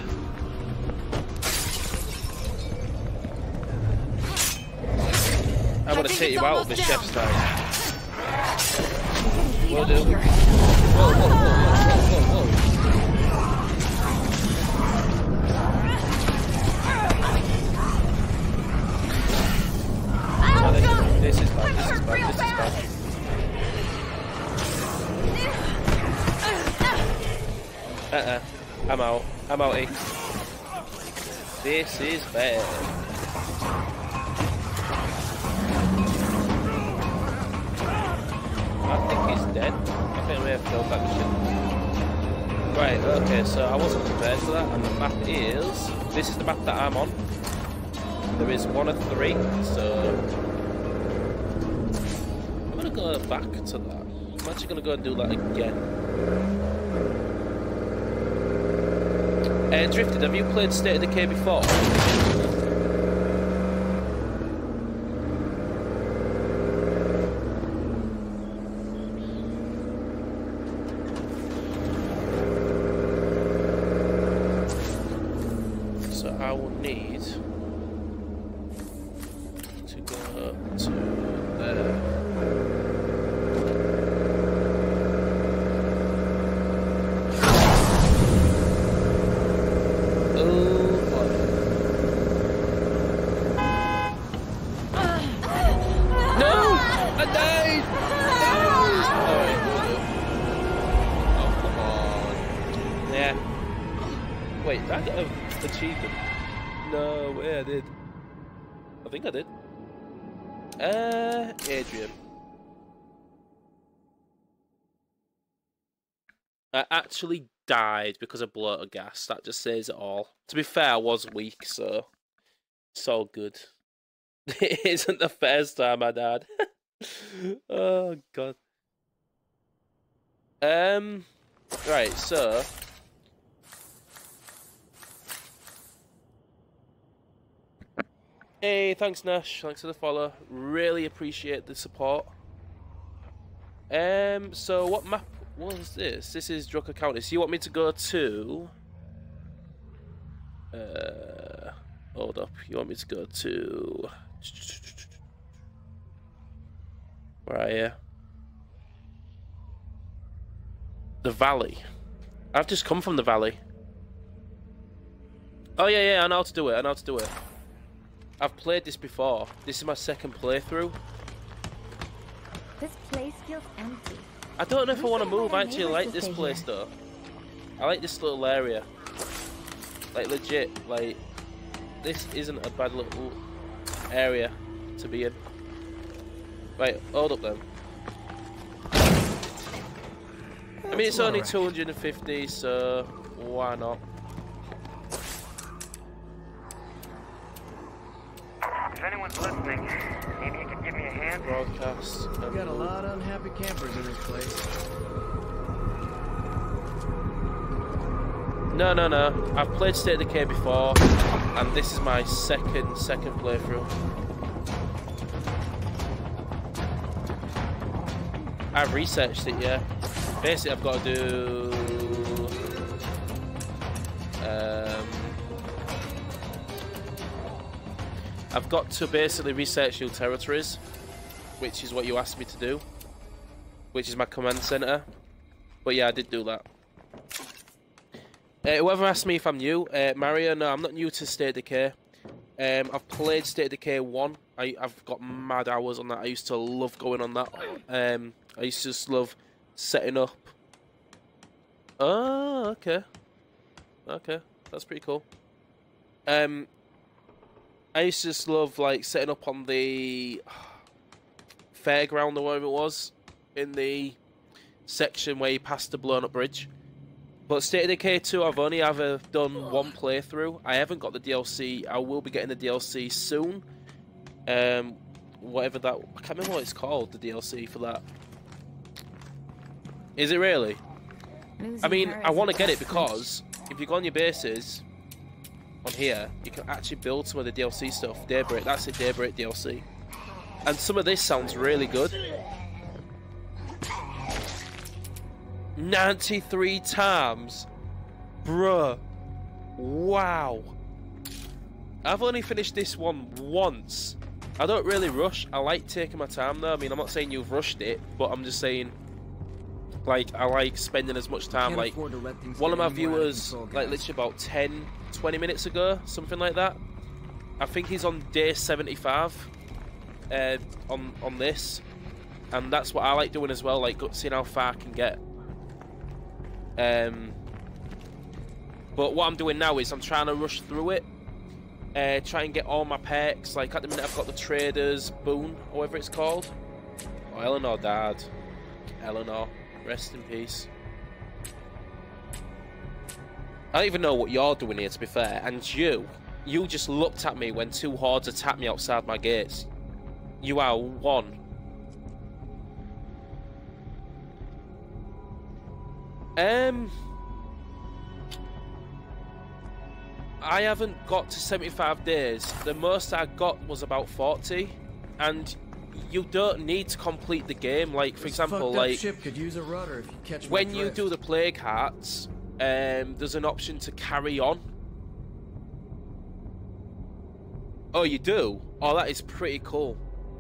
I'm gonna take you out of the chef's time. Will do. Whoa, whoa, whoa, whoa, whoa, whoa. This is bad, this is bad, this is bad. I'm out. I'm outie. This is bad. I think he's dead. I think I may have failed that mission. Right, okay, so I wasn't prepared for that, and the map is... This is the map that I'm on. There is 1 of 3, so... I'm gonna go back to that. I'm actually gonna go and do that again. Drifted, have you played State of Decay before? So I will need to go to there. Wait, did I get an achievement? No way I did. I think I did. Adrian. I actually died because of bloater gas. That just says it all. To be fair, I was weak, so it's all good. It isn't the first time I died. Oh god. Right, so hey, thanks Nash, thanks for the follow. Really appreciate the support. So what map was this? This is Drucker County. So you want me to go to hold up, you want me to go to where are you? The valley. I've just come from the valley. Oh yeah, I know how to do it. I know how to do it. I've played this before. This is my second playthrough. This place feels empty. I don't know if I want to move. I actually like this place though. I like this little area. Like legit, like this isn't a bad little area to be in. Right, hold up then. I mean, it's only 250, so why not? If anyone's listening, maybe you could give me a hand. Broadcast. We got a lot of unhappy campers in this place. No. I've played State of Decay before, and this is my second playthrough. I've researched it, yeah. Basically, I've got to do. I've got to basically research new territories, which is what you asked me to do, which is my command center. But yeah, I did do that. Whoever asked me if I'm new, Mario, no, I'm not new to State of Decay. I've played State of Decay 1. I've got mad hours on that. I used to love going on that. I used to just love setting up. Oh, okay. Okay, that's pretty cool. I used to just love like setting up on the fairground or whatever it was in the section where you passed the blown up bridge. But State of Decay 2, I've only ever done one playthrough. I haven't got the DLC. I will be getting the DLC soon. Whatever that, I can't remember what it's called, the DLC for that. Is it really? I mean, I want to get it because if you go on your bases on here, you can actually build some of the DLC stuff. Daybreak, that's it, Daybreak DLC. And some of this sounds really good. 93 times? Bruh. Wow. I've only finished this one once. I don't really rush. I like taking my time though. I mean, I'm not saying you've rushed it, but I'm just saying, like, I like spending as much time. Like, one of my viewers, like, literally about 10, 20 minutes ago, something like that. I think he's on day 75 on this. And that's what I like doing as well, like, seeing how far I can get. But what I'm doing now is I'm trying to rush through it. Try and get all my perks. Like, at the minute I've got the Trader's Boon, or whatever it's called. Oh, Eleanor died. Eleanor, rest in peace. I don't even know what you're doing here, to be fair. And you just looked at me when two hordes attacked me outside my gates. You are one. I haven't got to 75 days. The most I got was about 40, and you don't need to complete the game. Like, for example, like, ship could use a rudder if you catch when you do the Plague Hearts, there's an option to carry on. Oh, you do? Oh, that is pretty cool.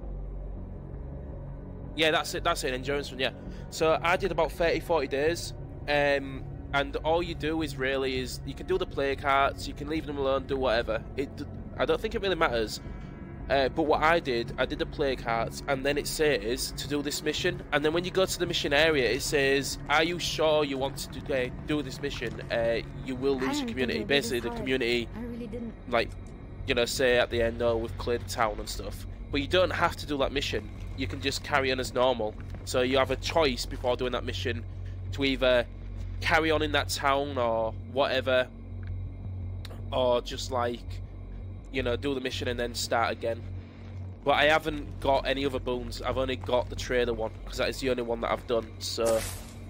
Yeah, that's it. That's an endurance one. Yeah. So I did about 30-40 days. And all you do is you can do the Plague Hearts, you can leave them alone, do whatever. I don't think it really matters. But what I did the Plague Hearts, and then it says to do this mission. And then when you go to the mission area, it says, "Are you sure you want to do this mission? You will lose your community." Basically, the community, like, you know, say at the end, "Oh, we've cleared the town and stuff." But you don't have to do that mission. You can just carry on as normal. So you have a choice before doing that mission to either carry on in that town or whatever, or just, like, you know, do the mission and then start again. But I haven't got any other boons. I've only got the trader one because that is the only one that I've done. So,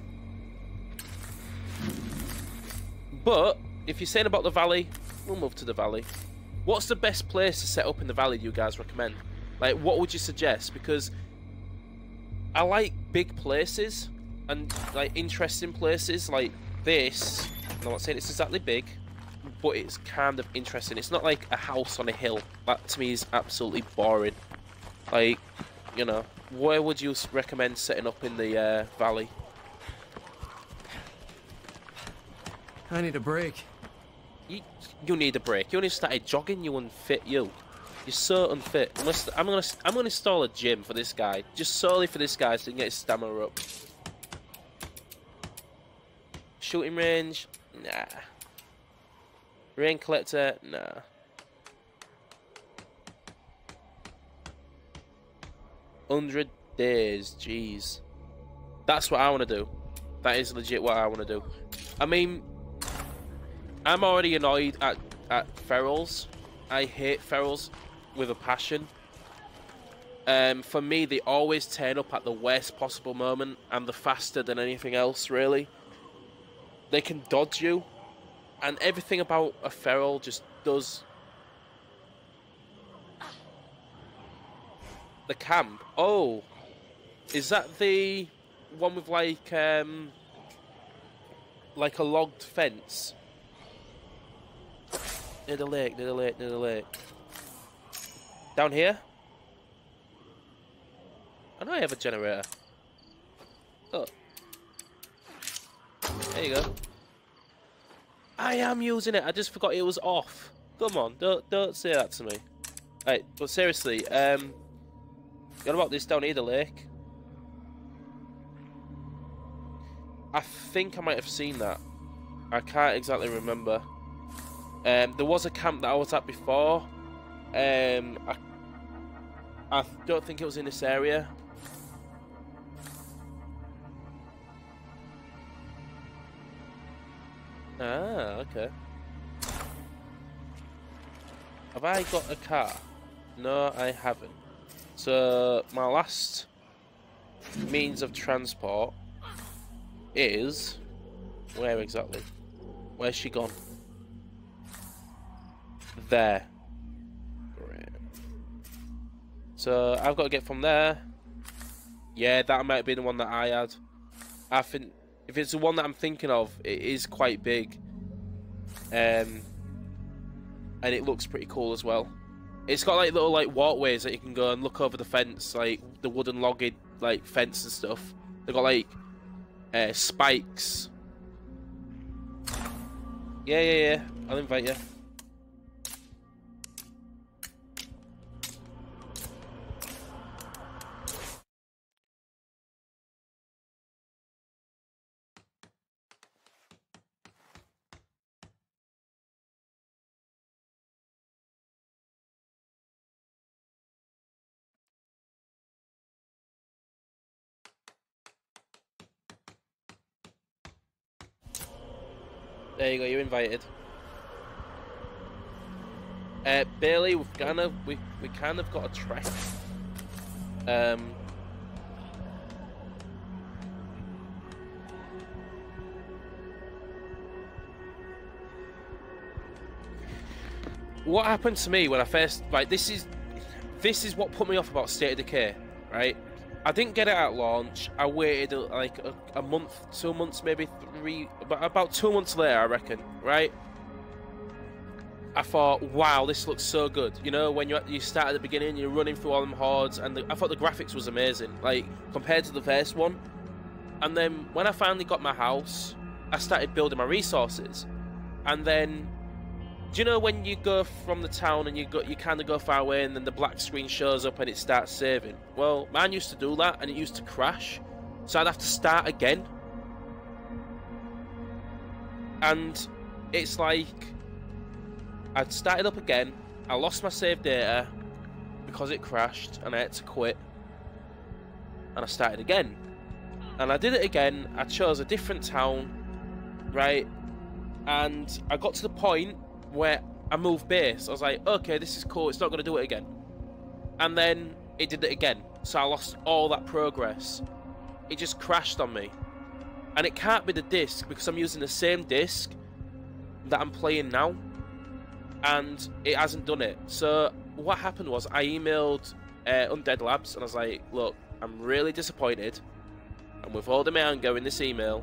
but if you're saying about the valley, we'll move to the valley. What's the best place to set up in the valley? Do you guys recommend? Like, what would you suggest? Because I like big places and, like, interesting places like this. I'm not saying it's exactly big, but it's kind of interesting. It's not like a house on a hill. That to me is absolutely boring. Like, you know, where would you recommend setting up in the valley? I need a break. You need a break. You only started jogging, you unfit, you. You're so unfit. Unless I'm gonna install a gym for this guy, just solely for this guy, so he can get his stamina up. Shooting range, nah. Rain collector, nah. $100 days, jeez. That's what I want to do. That is legit what I want to do. I mean, I'm already annoyed at ferals. I hate ferals with a passion. For me, they always turn up at the worst possible moment, and they're faster than anything else, really. They can dodge you, and everything about a feral just does. The camp. Oh, is that the one with like a logged fence? Near the lake, near the lake, near the lake. Down here? I know I have a generator. Oh. There you go. I am using it, I just forgot it was off. Come on, don't say that to me. Right, but seriously, what about this down here, the lake? I think I might have seen that. I can't exactly remember. There was a camp that I was at before. I don't think it was in this area. Ah, okay. Have I got a car? No, I haven't. So, my last means of transport is... Where exactly? Where's she gone? There. Great. So, I've got to get from there. Yeah, that might be the one that I had. I think... If it's the one that I'm thinking of, it is quite big. And it looks pretty cool as well. It's got like little like walkways that you can go and look over the fence, like the wooden logged like fence and stuff. They've got like spikes. Yeah. I'll invite you. There you go, you're invited. Bailey, we kind of got a trek. What happened to me when I first this is what put me off about State of Decay, right? I didn't get it at launch. I waited like a month, 2 months, maybe 3, but about 2 months later, I reckon, right? I thought, wow, this looks so good. You know, when you start at the beginning, you're running through all them hordes, and I thought the graphics was amazing, like, compared to the first one. And then, when I finally got my house, I started building my resources. And then, do you know when you go from the town and you kind of go far away and then the black screen shows up and it starts saving? Well, mine used to do that and it used to crash. So I'd have to start again. And it's like... I'd started up again, I lost my save data because it crashed and I had to quit. And I started again. And I did it again, I chose a different town, right? And I got to the point where I moved base. I was like, okay, this is cool, it's not going to do it again. And then it did it again. So I lost all that progress. It just crashed on me. And it can't be the disc because I'm using the same disc that I'm playing now. And it hasn't done it. So what happened was I emailed Undead Labs and I was like, look, I'm really disappointed. I'm withholding my anger in this email.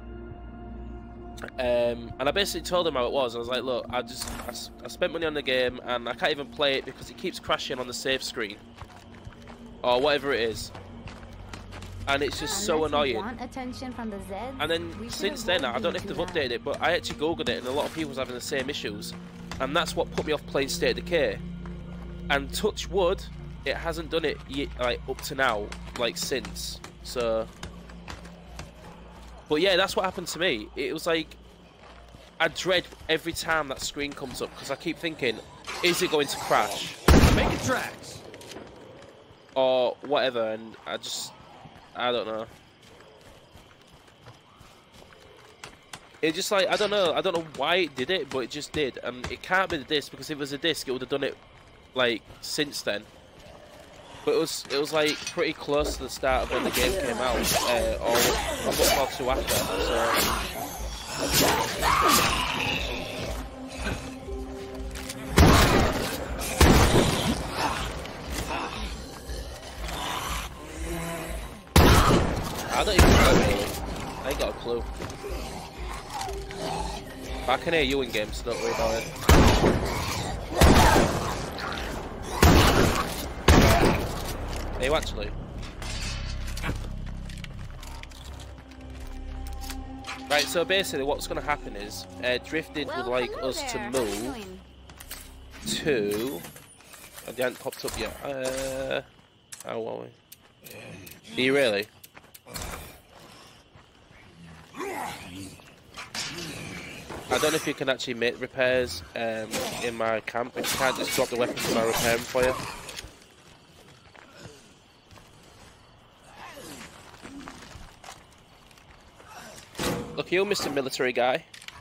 And I basically told them how it was. I was like, look, I spent money on the game and I can't even play it because it keeps crashing on the save screen. Or whatever it is. And it's just so annoying. From the and then since then, I don't know if they've updated it, but I actually googled it and a lot of people was having the same issues. and that's what put me off playing State of Decay. And touch wood, it hasn't done it yet, like up to now, like since. So, but yeah, that's what happened to me. It was like I dread every time that screen comes up because I keep thinking, is it going to crash? Make it tracks. Or whatever, and I don't know. It just like, I don't know why it did it, but it just did, and it can't be the disc, because if it was a disc, it would have done it like since then. But it was like pretty close to the start of when the game came out, or a month or two after. I don't even know, really. I ain't got a clue. I can hear you in games, so don't worry about it. Are you actually? Right, so basically what's going to happen is, Drifted would like us to move to... Oh, they haven't popped up yet. How are we? Are you really? I don't know if you can actually make repairs in my camp, but you can't just drop the weapons and I'll repair them for you. Look, you, Mr. Military Guy.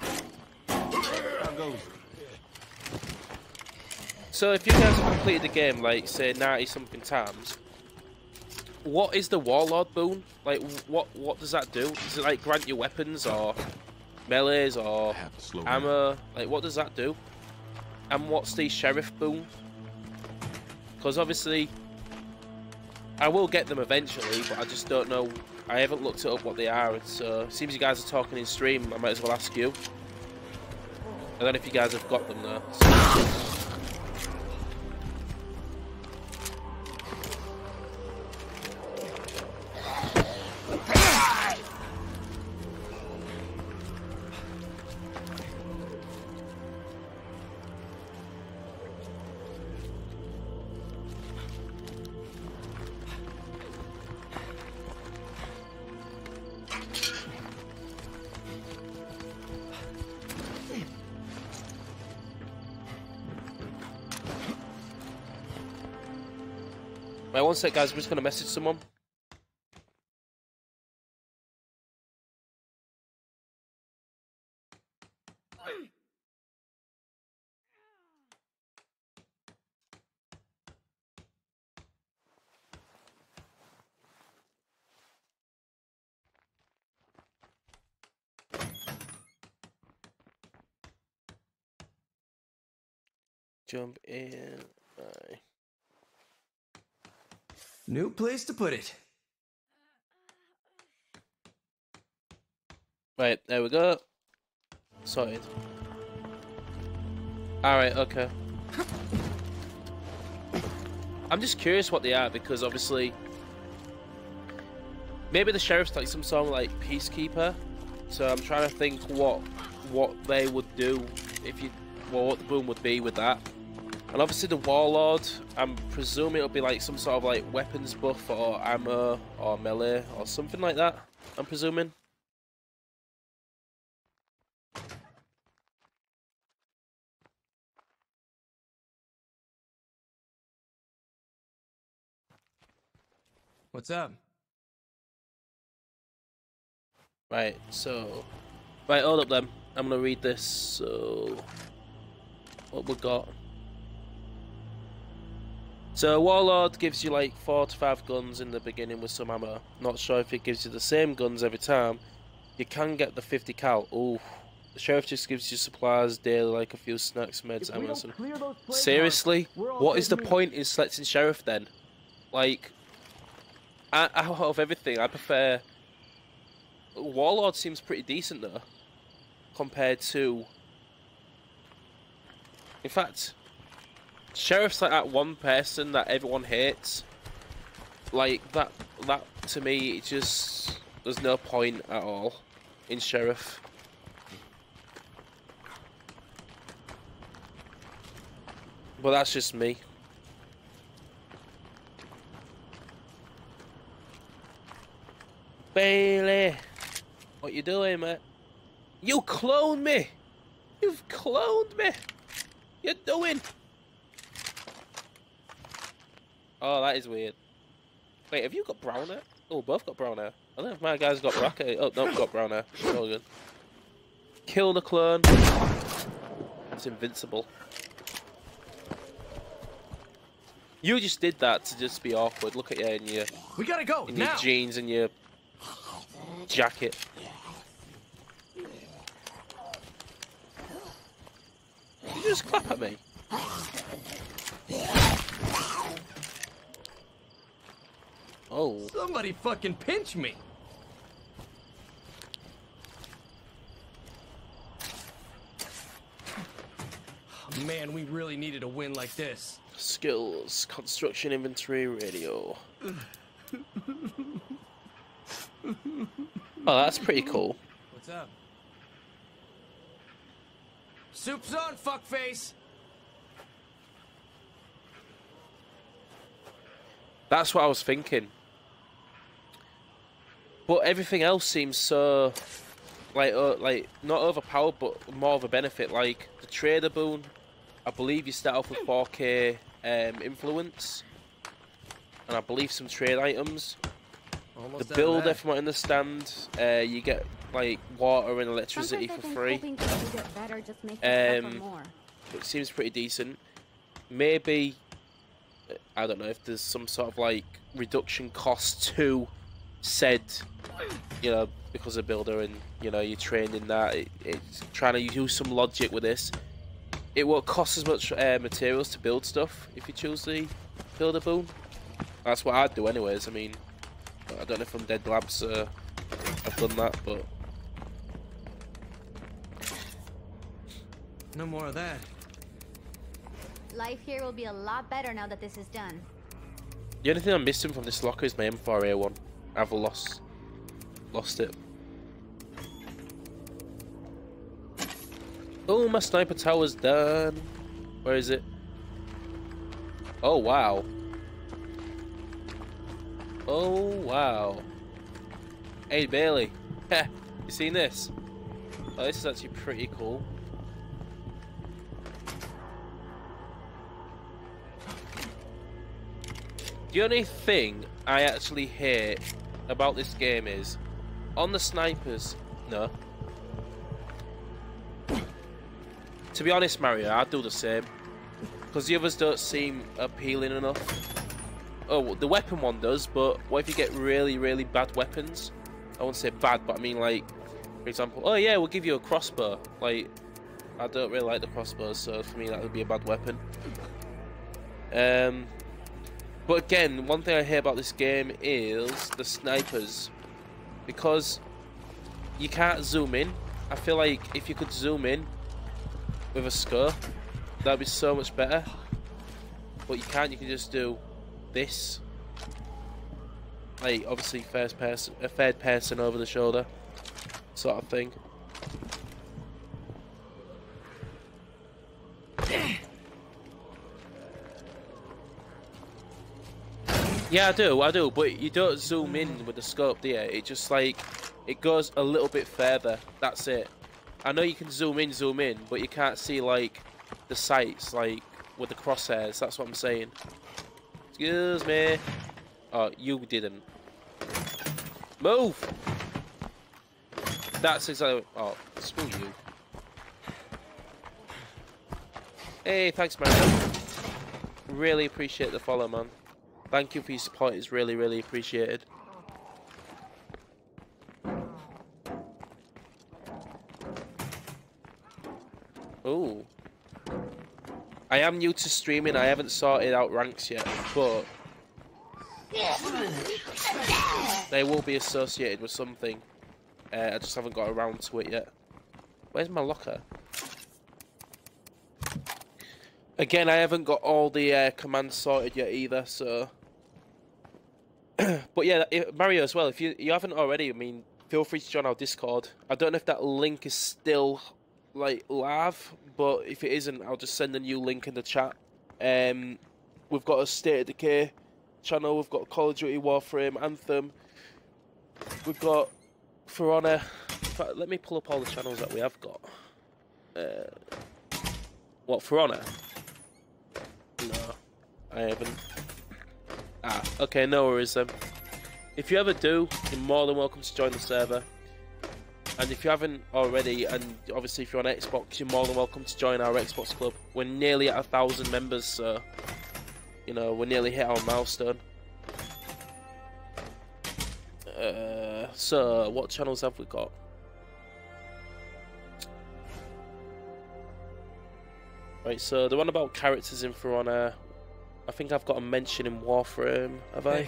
So if you guys have completed the game, like, say, 90-something times, what is the Warlord boon? Like, what does that do? Does it, like, grant you weapons, or melees, or ammo? Like, what does that do? And what's the Sheriff boon? Because obviously, I will get them eventually, but I just don't know. I haven't looked it up what they are, so it seems you guys are talking in stream, I might as well ask you. I don't know if you guys have got them though. So. Right, one sec guys, I'm just going to message someone. Jump in. Bye. New place to put it. Right, there we go. Sorted. Alright, okay. I'm just curious what they are, because obviously maybe the sheriff's like some sort of like peacekeeper. So I'm trying to think what they would do if you, well, what the boom would be with that. And obviously the Warlord, I'm presuming it'll be like some sort of like weapons buff or ammo or melee or something like that, I'm presuming. What's up? Right, so... Right, hold up then. I'm gonna read this, so... What we got? So, Warlord gives you like 4 to 5 guns in the beginning with some ammo. Not sure if it gives you the same guns every time. You can get the 50 cal. Ooh. The Sheriff just gives you supplies daily, like a few snacks, meds, ammo, and something. Seriously? What is the point in selecting Sheriff then? Like, out of everything, I prefer... Warlord seems pretty decent though, compared to... In fact... Sheriff's like that one person that everyone hates. Like, that to me, it just... There's no point at all in Sheriff. But that's just me. Bailey, what you doing, mate? You cloned me! You've cloned me! You're doing? Oh, that is weird. Wait, have you got brown hair? Oh, both got brown hair. I don't know if my guy's got black hair. Oh, no, got brown hair. All good. Kill the clone. It's invincible. You just did that to just be awkward. Look at you in your... We gotta go, in your jeans and your jacket. Did you just clap at me? Oh. Somebody fucking pinch me. Oh, man, we really needed a win like this. Skills, construction, inventory, radio. Oh, that's pretty cool. What's up? Soup's on, fuckface. That's what I was thinking. But everything else seems so, like not overpowered, but more of a benefit. Like the trader boon, I believe you start off with 4K influence, and I believe some trade items. Almost the builder, from what I understand, you get like water and electricity for free. It seems pretty decent. Maybe, I don't know if there's some sort of like reduction cost to said, you know, because of builder and you know you're trained in that. It's trying to use some logic with this. It won't cost as much materials to build stuff if you choose the builder boon. That's what I'd do anyways. I mean, I don't know if Undead Labs have done that, but no more of that. Life here will be a lot better now that this is done. the only thing I'm missing from this locker is my M4A1. I've lost it. Oh, my sniper tower's done. Where is it? Oh, wow. Oh, wow. Hey, Bailey. You seen this? Oh, this is actually pretty cool. The only thing I actually hate about this game is, on the snipers, no. To be honest, Mario, I'd do the same. Because the others don't seem appealing enough. Oh, the weapon one does, but what if you get really, really bad weapons? I won't say bad, but I mean like, for example, oh yeah, we'll give you a crossbow. Like, I don't really like the crossbows, so for me that would be a bad weapon. But again, one thing I hear about this game is the snipers. Because you can't zoom in. I feel like if you could zoom in with a scope, that'd be so much better. But you can't, you can just do this. Like, obviously first person, a third person over the shoulder sort of thing. Yeah, I do, but you don't zoom in with the scope, do you? It just like, it goes a little bit further, that's it. I know you can zoom in, but you can't see like the sights, like with the crosshairs, that's what I'm saying. Excuse me. Oh, you didn't. Move! That's exactly, oh, screw you. Hey, thanks man. Really appreciate the follow, man. Thank you for your support, it's really, really appreciated. Oh. I am new to streaming, I haven't sorted out ranks yet, but they will be associated with something. I just haven't got around to it yet. Where's my locker? Again, I haven't got all the commands sorted yet either, so... But yeah, Mario as well, if you haven't already, I mean, feel free to join our Discord. I don't know if that link is still, like, live, but if it isn't, I'll just send a new link in the chat. We've got a State of Decay channel. We've got Call of Duty, Warframe, Anthem. We've got For Honor. In fact, let me pull up all the channels that we have got. What, For Honor? No, I haven't. Ah, okay, no worries then. If you ever do, you're more than welcome to join the server. And if you haven't already, and obviously if you're on Xbox, you're more than welcome to join our Xbox club. We're nearly at 1,000 members, so, you know, we're nearly hit our milestone. So, what channels have we got? Right, so the one about characters in For Honor, I think I've got a mention in Warframe, have I?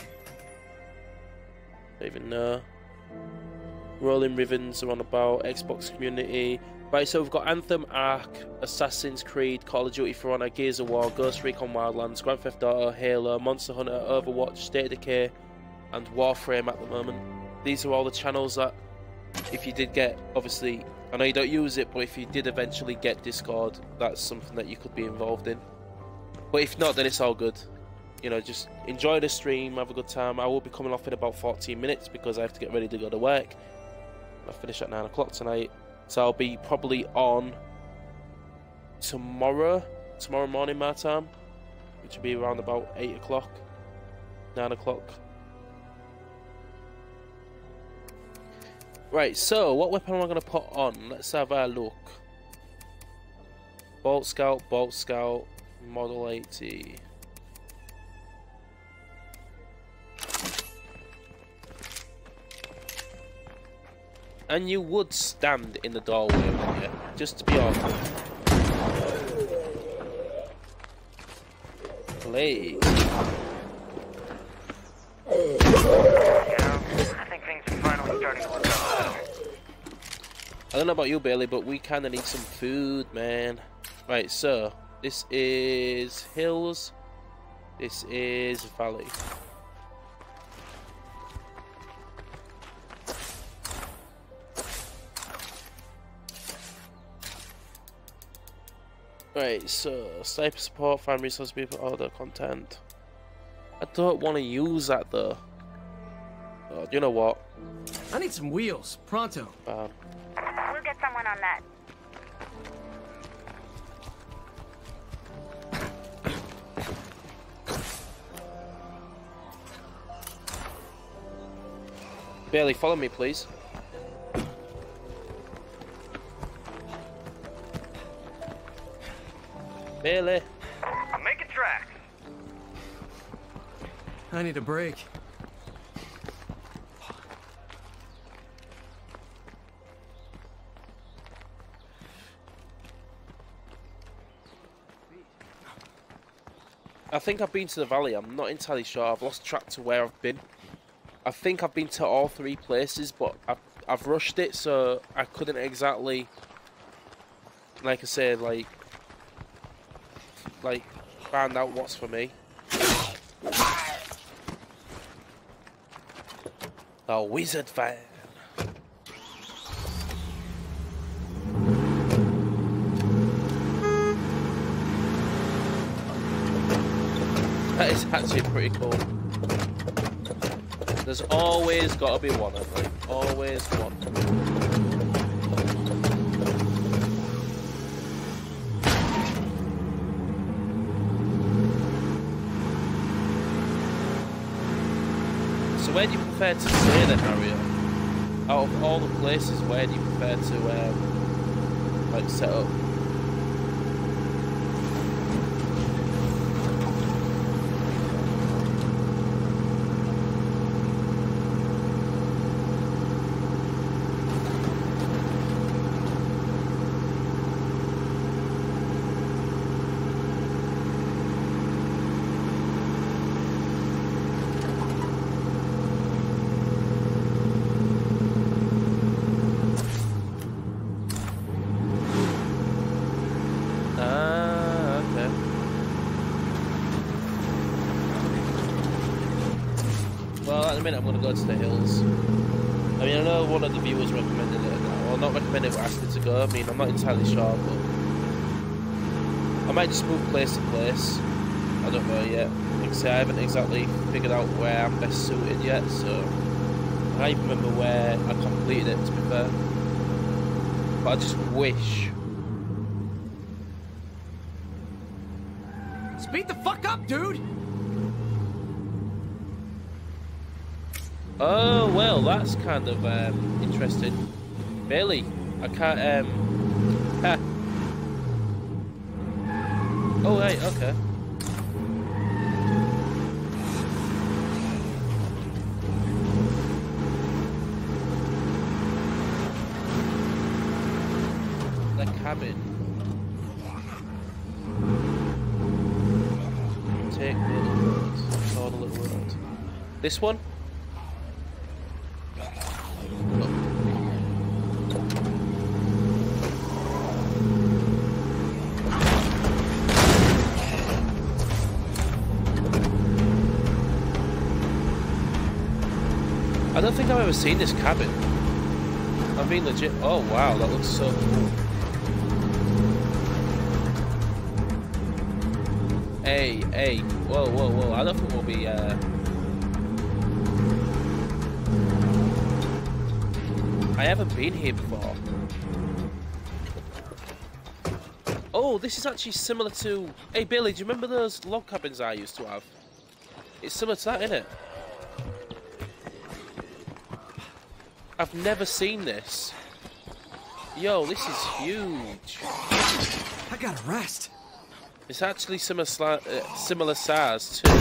Don't even know. Rolling Ribbons are on about Xbox community. Right, so we've got Anthem, Ark, Assassin's Creed, Call of Duty, For Honor, Gears of War, Ghost Recon Wildlands, Grand Theft Auto, Halo, Monster Hunter, Overwatch, State of Decay, and Warframe at the moment. These are all the channels that, if you did get, obviously, I know you don't use it, but if you did eventually get Discord, that's something that you could be involved in. But if not, then it's all good. You know, just enjoy the stream, have a good time. I will be coming off in about 14 minutes because I have to get ready to go to work. I finish at 9 o'clock tonight, so I'll be probably on tomorrow morning my time, which will be around about 8 o'clock, 9 o'clock. Right, so what weapon am I going to put on? Let's have a look. Bolt Scout, Model 80. And you would stand in the doorway, wouldn't you? Just to be honest. Please. Yeah, I think things are finally starting to look up. I don't know about you, Bailey, but we kind of need some food, man. Right, so this is hills. This is valley. Right, so sniper support, find resource people, order content. I don't want to use that though. Oh, you know what? I need some wheels, pronto. We'll get someone on that. Bailey, follow me, please. Bailey. I'm making tracks. I need a break. I think I've been to the valley. I'm not entirely sure. I've lost track to where I've been. I think I've been to all three places, but I've rushed it, so I couldn't exactly, like I said, like find out what's for me. Oh, wizard fan. That is actually pretty cool. There's always got to be one of them. Always one. So where do you prefer to stay then, Harriet? Out of all the places, where do you prefer to like set up? I'm going to go to the hills. I mean, I know one of the viewers recommended it, well, not recommended, but asked me to go. I mean, I'm not entirely sure, but I might just move place to place. I don't know yet. Like I say, I haven't exactly figured out where I'm best suited yet, so I can't even remember where I completed it, to be fair. But I just wish. Speed the fuck up, dude! Oh, well, that's kind of interesting. Bailey, I can't, ha. Oh, right, okay. The cabin. Take the little road. Oh, the little road. This one? I don't think I've ever seen this cabin. I'm being legit. Oh wow, that looks so cool. Hey, whoa. I don't think we'll be, I haven't been here before. Oh, this is actually similar to... Hey Billy, do you remember those log cabins I used to have? It's similar to that, isn't it? I've never seen this. Yo, this is huge. I gotta rest. It's actually similar size to...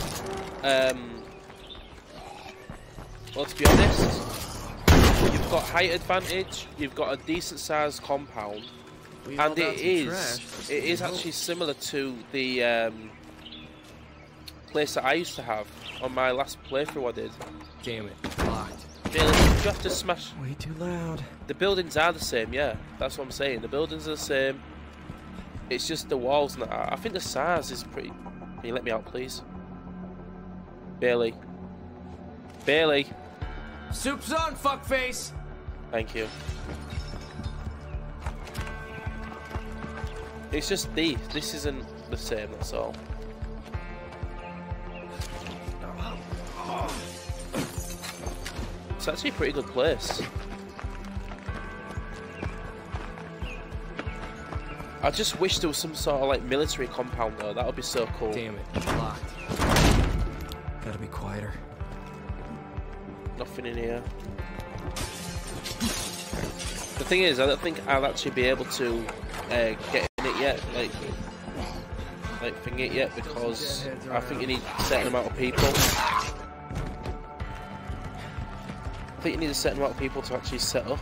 well, to be honest, you've got height advantage, you've got a decent sized compound, and it is actually similar to the place that I used to have on my last playthrough I did. Damn it, locked. Yeah, you have to smash... Way too loud. The buildings are the same, yeah. That's what I'm saying. The buildings are the same. It's just the walls and that. I think the size is pretty... Can you let me out, please? Bailey. Bailey. Soup's on, fuckface! Thank you. It's just these. This isn't the same, that's all. It's actually a pretty good place. I just wish there was some sort of like military compound though. That would be so cool. Damn it, locked. Gotta be quieter. Nothing in here. The thing is, I don't think I'll actually be able to get in it yet, like thing it yet, because I think you need a certain amount of people. I think you need a certain amount of people to actually set up.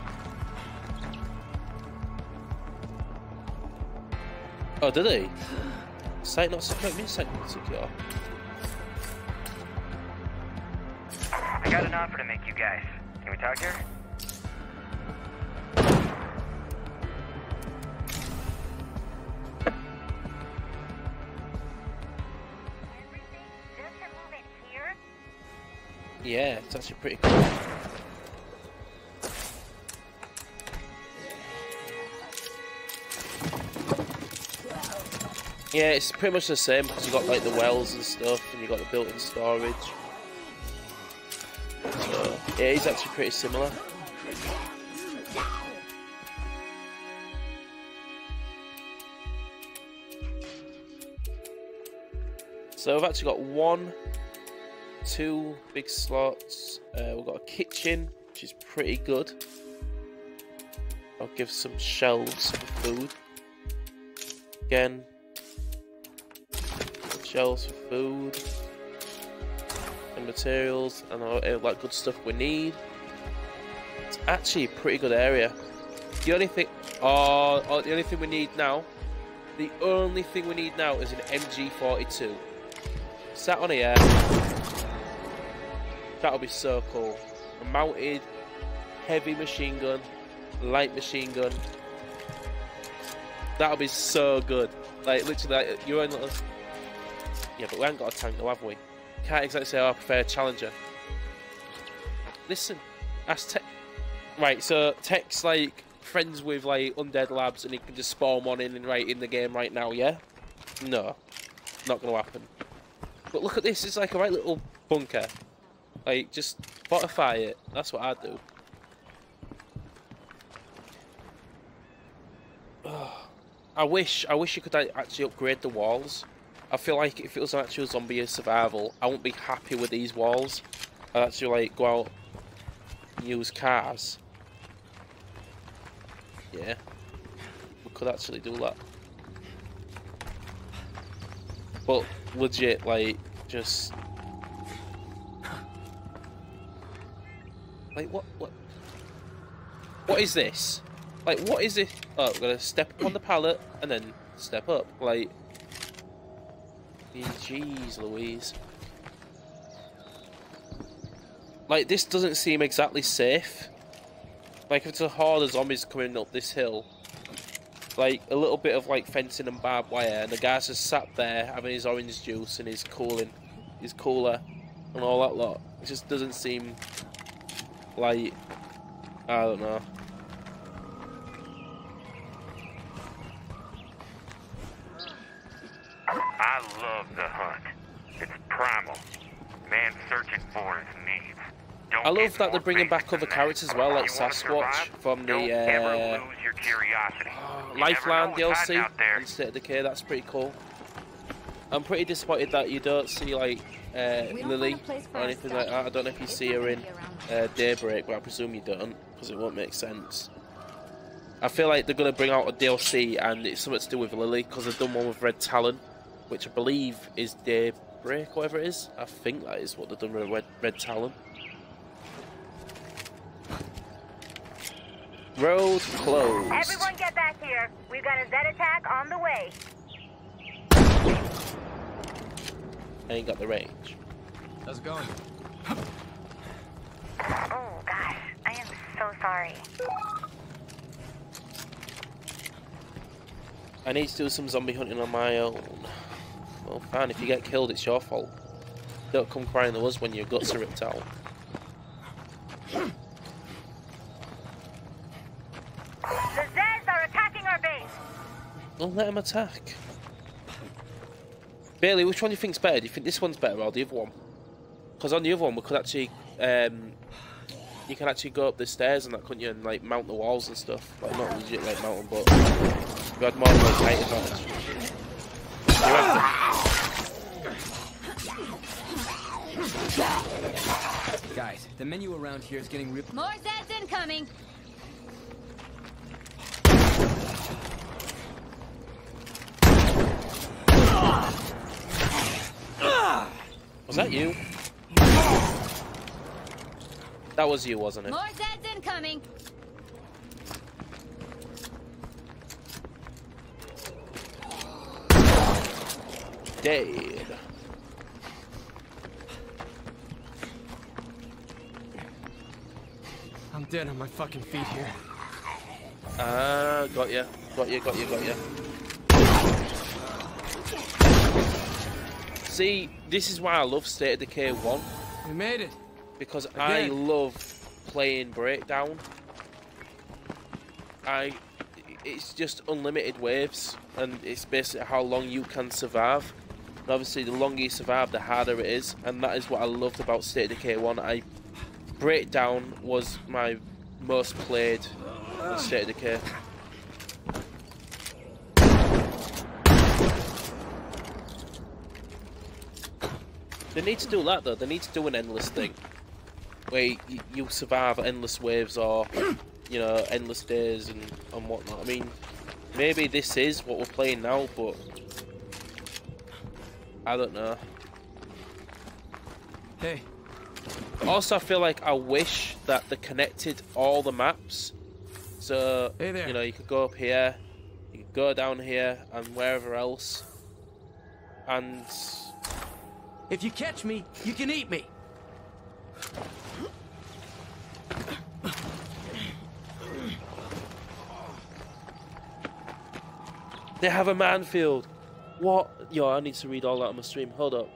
Oh, did he? Site not secure? What do you mean site not secure? I got an offer to make you guys. Can we talk here? Yeah, it's actually pretty cool. Yeah, it's pretty much the same because you got like the wells and stuff, and you got the built-in storage. So yeah, it's actually pretty similar. So we've actually got 2 big slots. We've got a kitchen, which is pretty good. I'll give some shelves for food. Again, shelves for food and materials and all like good stuff we need. It's actually a pretty good area. The only thing, the only thing we need now, is an MG42. Sat on here. That'll be so cool. A mounted heavy machine gun, light machine gun. That'll be so good. Like literally, like, you're in. Yeah, but we haven't got a tank, though, have we? Can't exactly say, oh, I prefer a Challenger. Listen, ask Tech. Right, so Tech's like friends with like Undead Labs, and he can just spawn one in the game right now. Yeah? No. not going to happen. But look at this, it's like a right little bunker. Like, just fortify it. That's what I'd do. I wish you could actually upgrade the walls. I feel like if it was an actual zombie survival, I wouldn't be happy with these walls. I'd actually like go out and use cars. Yeah, we could actually do that. But legit, like, just like what is this? Like, what is it? Oh, we're gonna step up on the pallet and then step up. Like, jeez Louise. Like, this doesn't seem exactly safe. Like, if it's a horde of zombies coming up this hill, like, a little bit of, like, fencing and barbed wire, and the guy's just sat there having his orange juice and his cooler and all that lot. It just doesn't seem like, I don't know. I love the hunt. It's primal. Man searching for his needs. I love that they're bringing back other characters as well, like Sasquatch from the Lifeline DLC in State of Decay. That's pretty cool. I'm pretty disappointed that you don't see like Lily or anything like that. I don't know if you see her in Daybreak, but I presume you don't, because it won't make sense. I feel like they're going to bring out a DLC and it's something to do with Lily, because they've done one with Red Talon, which I believe is Daybreak, whatever it is. I think that is what they've done with Red Talon. Road closed. Everyone get back here. We've got a Z attack on the way. I ain't got the range. How's it going? Oh, gosh. I am so sorry. I need to do some zombie hunting on my own. Well, fine. If you get killed, it's your fault. Don't come crying to us when your guts are ripped out. The Zeds are attacking our base. Don't let them attack. Bailey, which one do you think's better? Do you think this one's better or the other one? Because on the other one, we could actually, you can actually go up the stairs and that, couldn't you? And like mount the walls and stuff. Like not legit like mountain, but you had more of a height advantage. Guys, the menu around here is getting real. More Zeds incoming. Was that you? That was you, wasn't it? More Zeds incoming. Dead. I'm dead on my fucking feet here. Ah, got ya. Got ya. See, this is why I love State of Decay 1. We made it. Because I love playing Breakdown. It's just unlimited waves, and it's basically how long you can survive. And obviously, the longer you survive, the harder it is, and that is what I loved about State of Decay 1. Breakdown was my most played State of Decay. They need to do that though. They need to do an endless thing, where you survive endless waves or, you know, endless days and whatnot. I mean, maybe this is what we're playing now, but I don't know. Hey. Also, I feel like I wish that they connected all the maps. So, hey there. You know, you could go up here, you could go down here, and wherever else. And if you catch me, you can eat me. They have a manfield. What? Yo, I need to read all that on my stream. Hold up.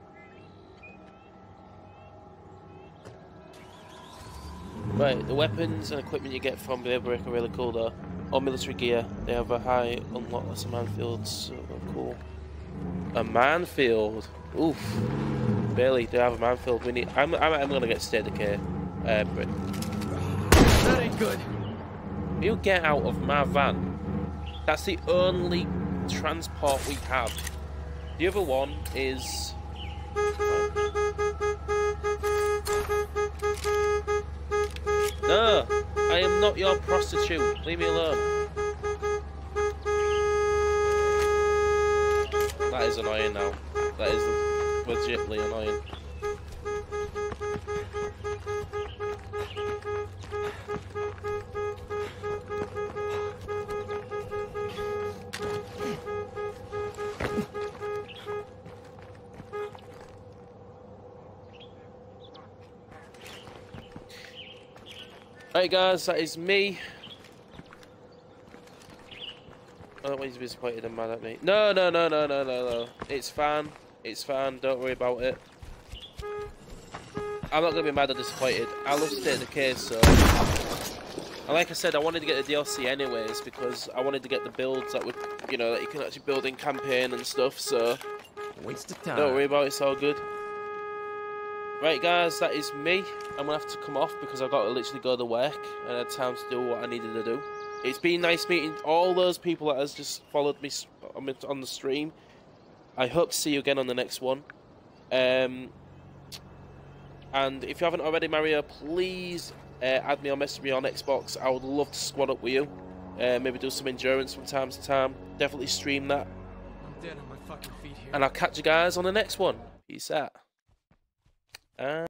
Right, the weapons and equipment you get from Daybreak are really cool though. All military gear. They have a high unlock, lots of manfields. So cool. A minefield. Oof. Barely do have a minefield. We need. I'm gonna get state of care. Brit. That ain't good. You get out of my van. That's the only transport we have. The other one is. No, I am not your prostitute. Leave me alone. That is annoying now. That is legitimately annoying. Right guys, that is me. I don't want you to be disappointed and mad at me. No. It's fine. It's fine. Don't worry about it. I'm not going to be mad or disappointed. I love State of Decay, so... And like I said, I wanted to get the DLC anyways, because I wanted to get the builds that would, you know, that you can actually build in campaign and stuff, so... Waste of time. Don't worry about it, it's all good. Right guys, that is me. I'm going to have to come off because I've got to literally go to work and I had time to do what I needed to do. It's been nice meeting all those people that has just followed me on the stream. I hope to see you again on the next one. And if you haven't already, Mario, please add me or message me on Xbox. I would love to squad up with you. Maybe do some endurance from time to time. Definitely stream that. I'm dead on my fucking feet here. And I'll catch you guys on the next one. Peace out.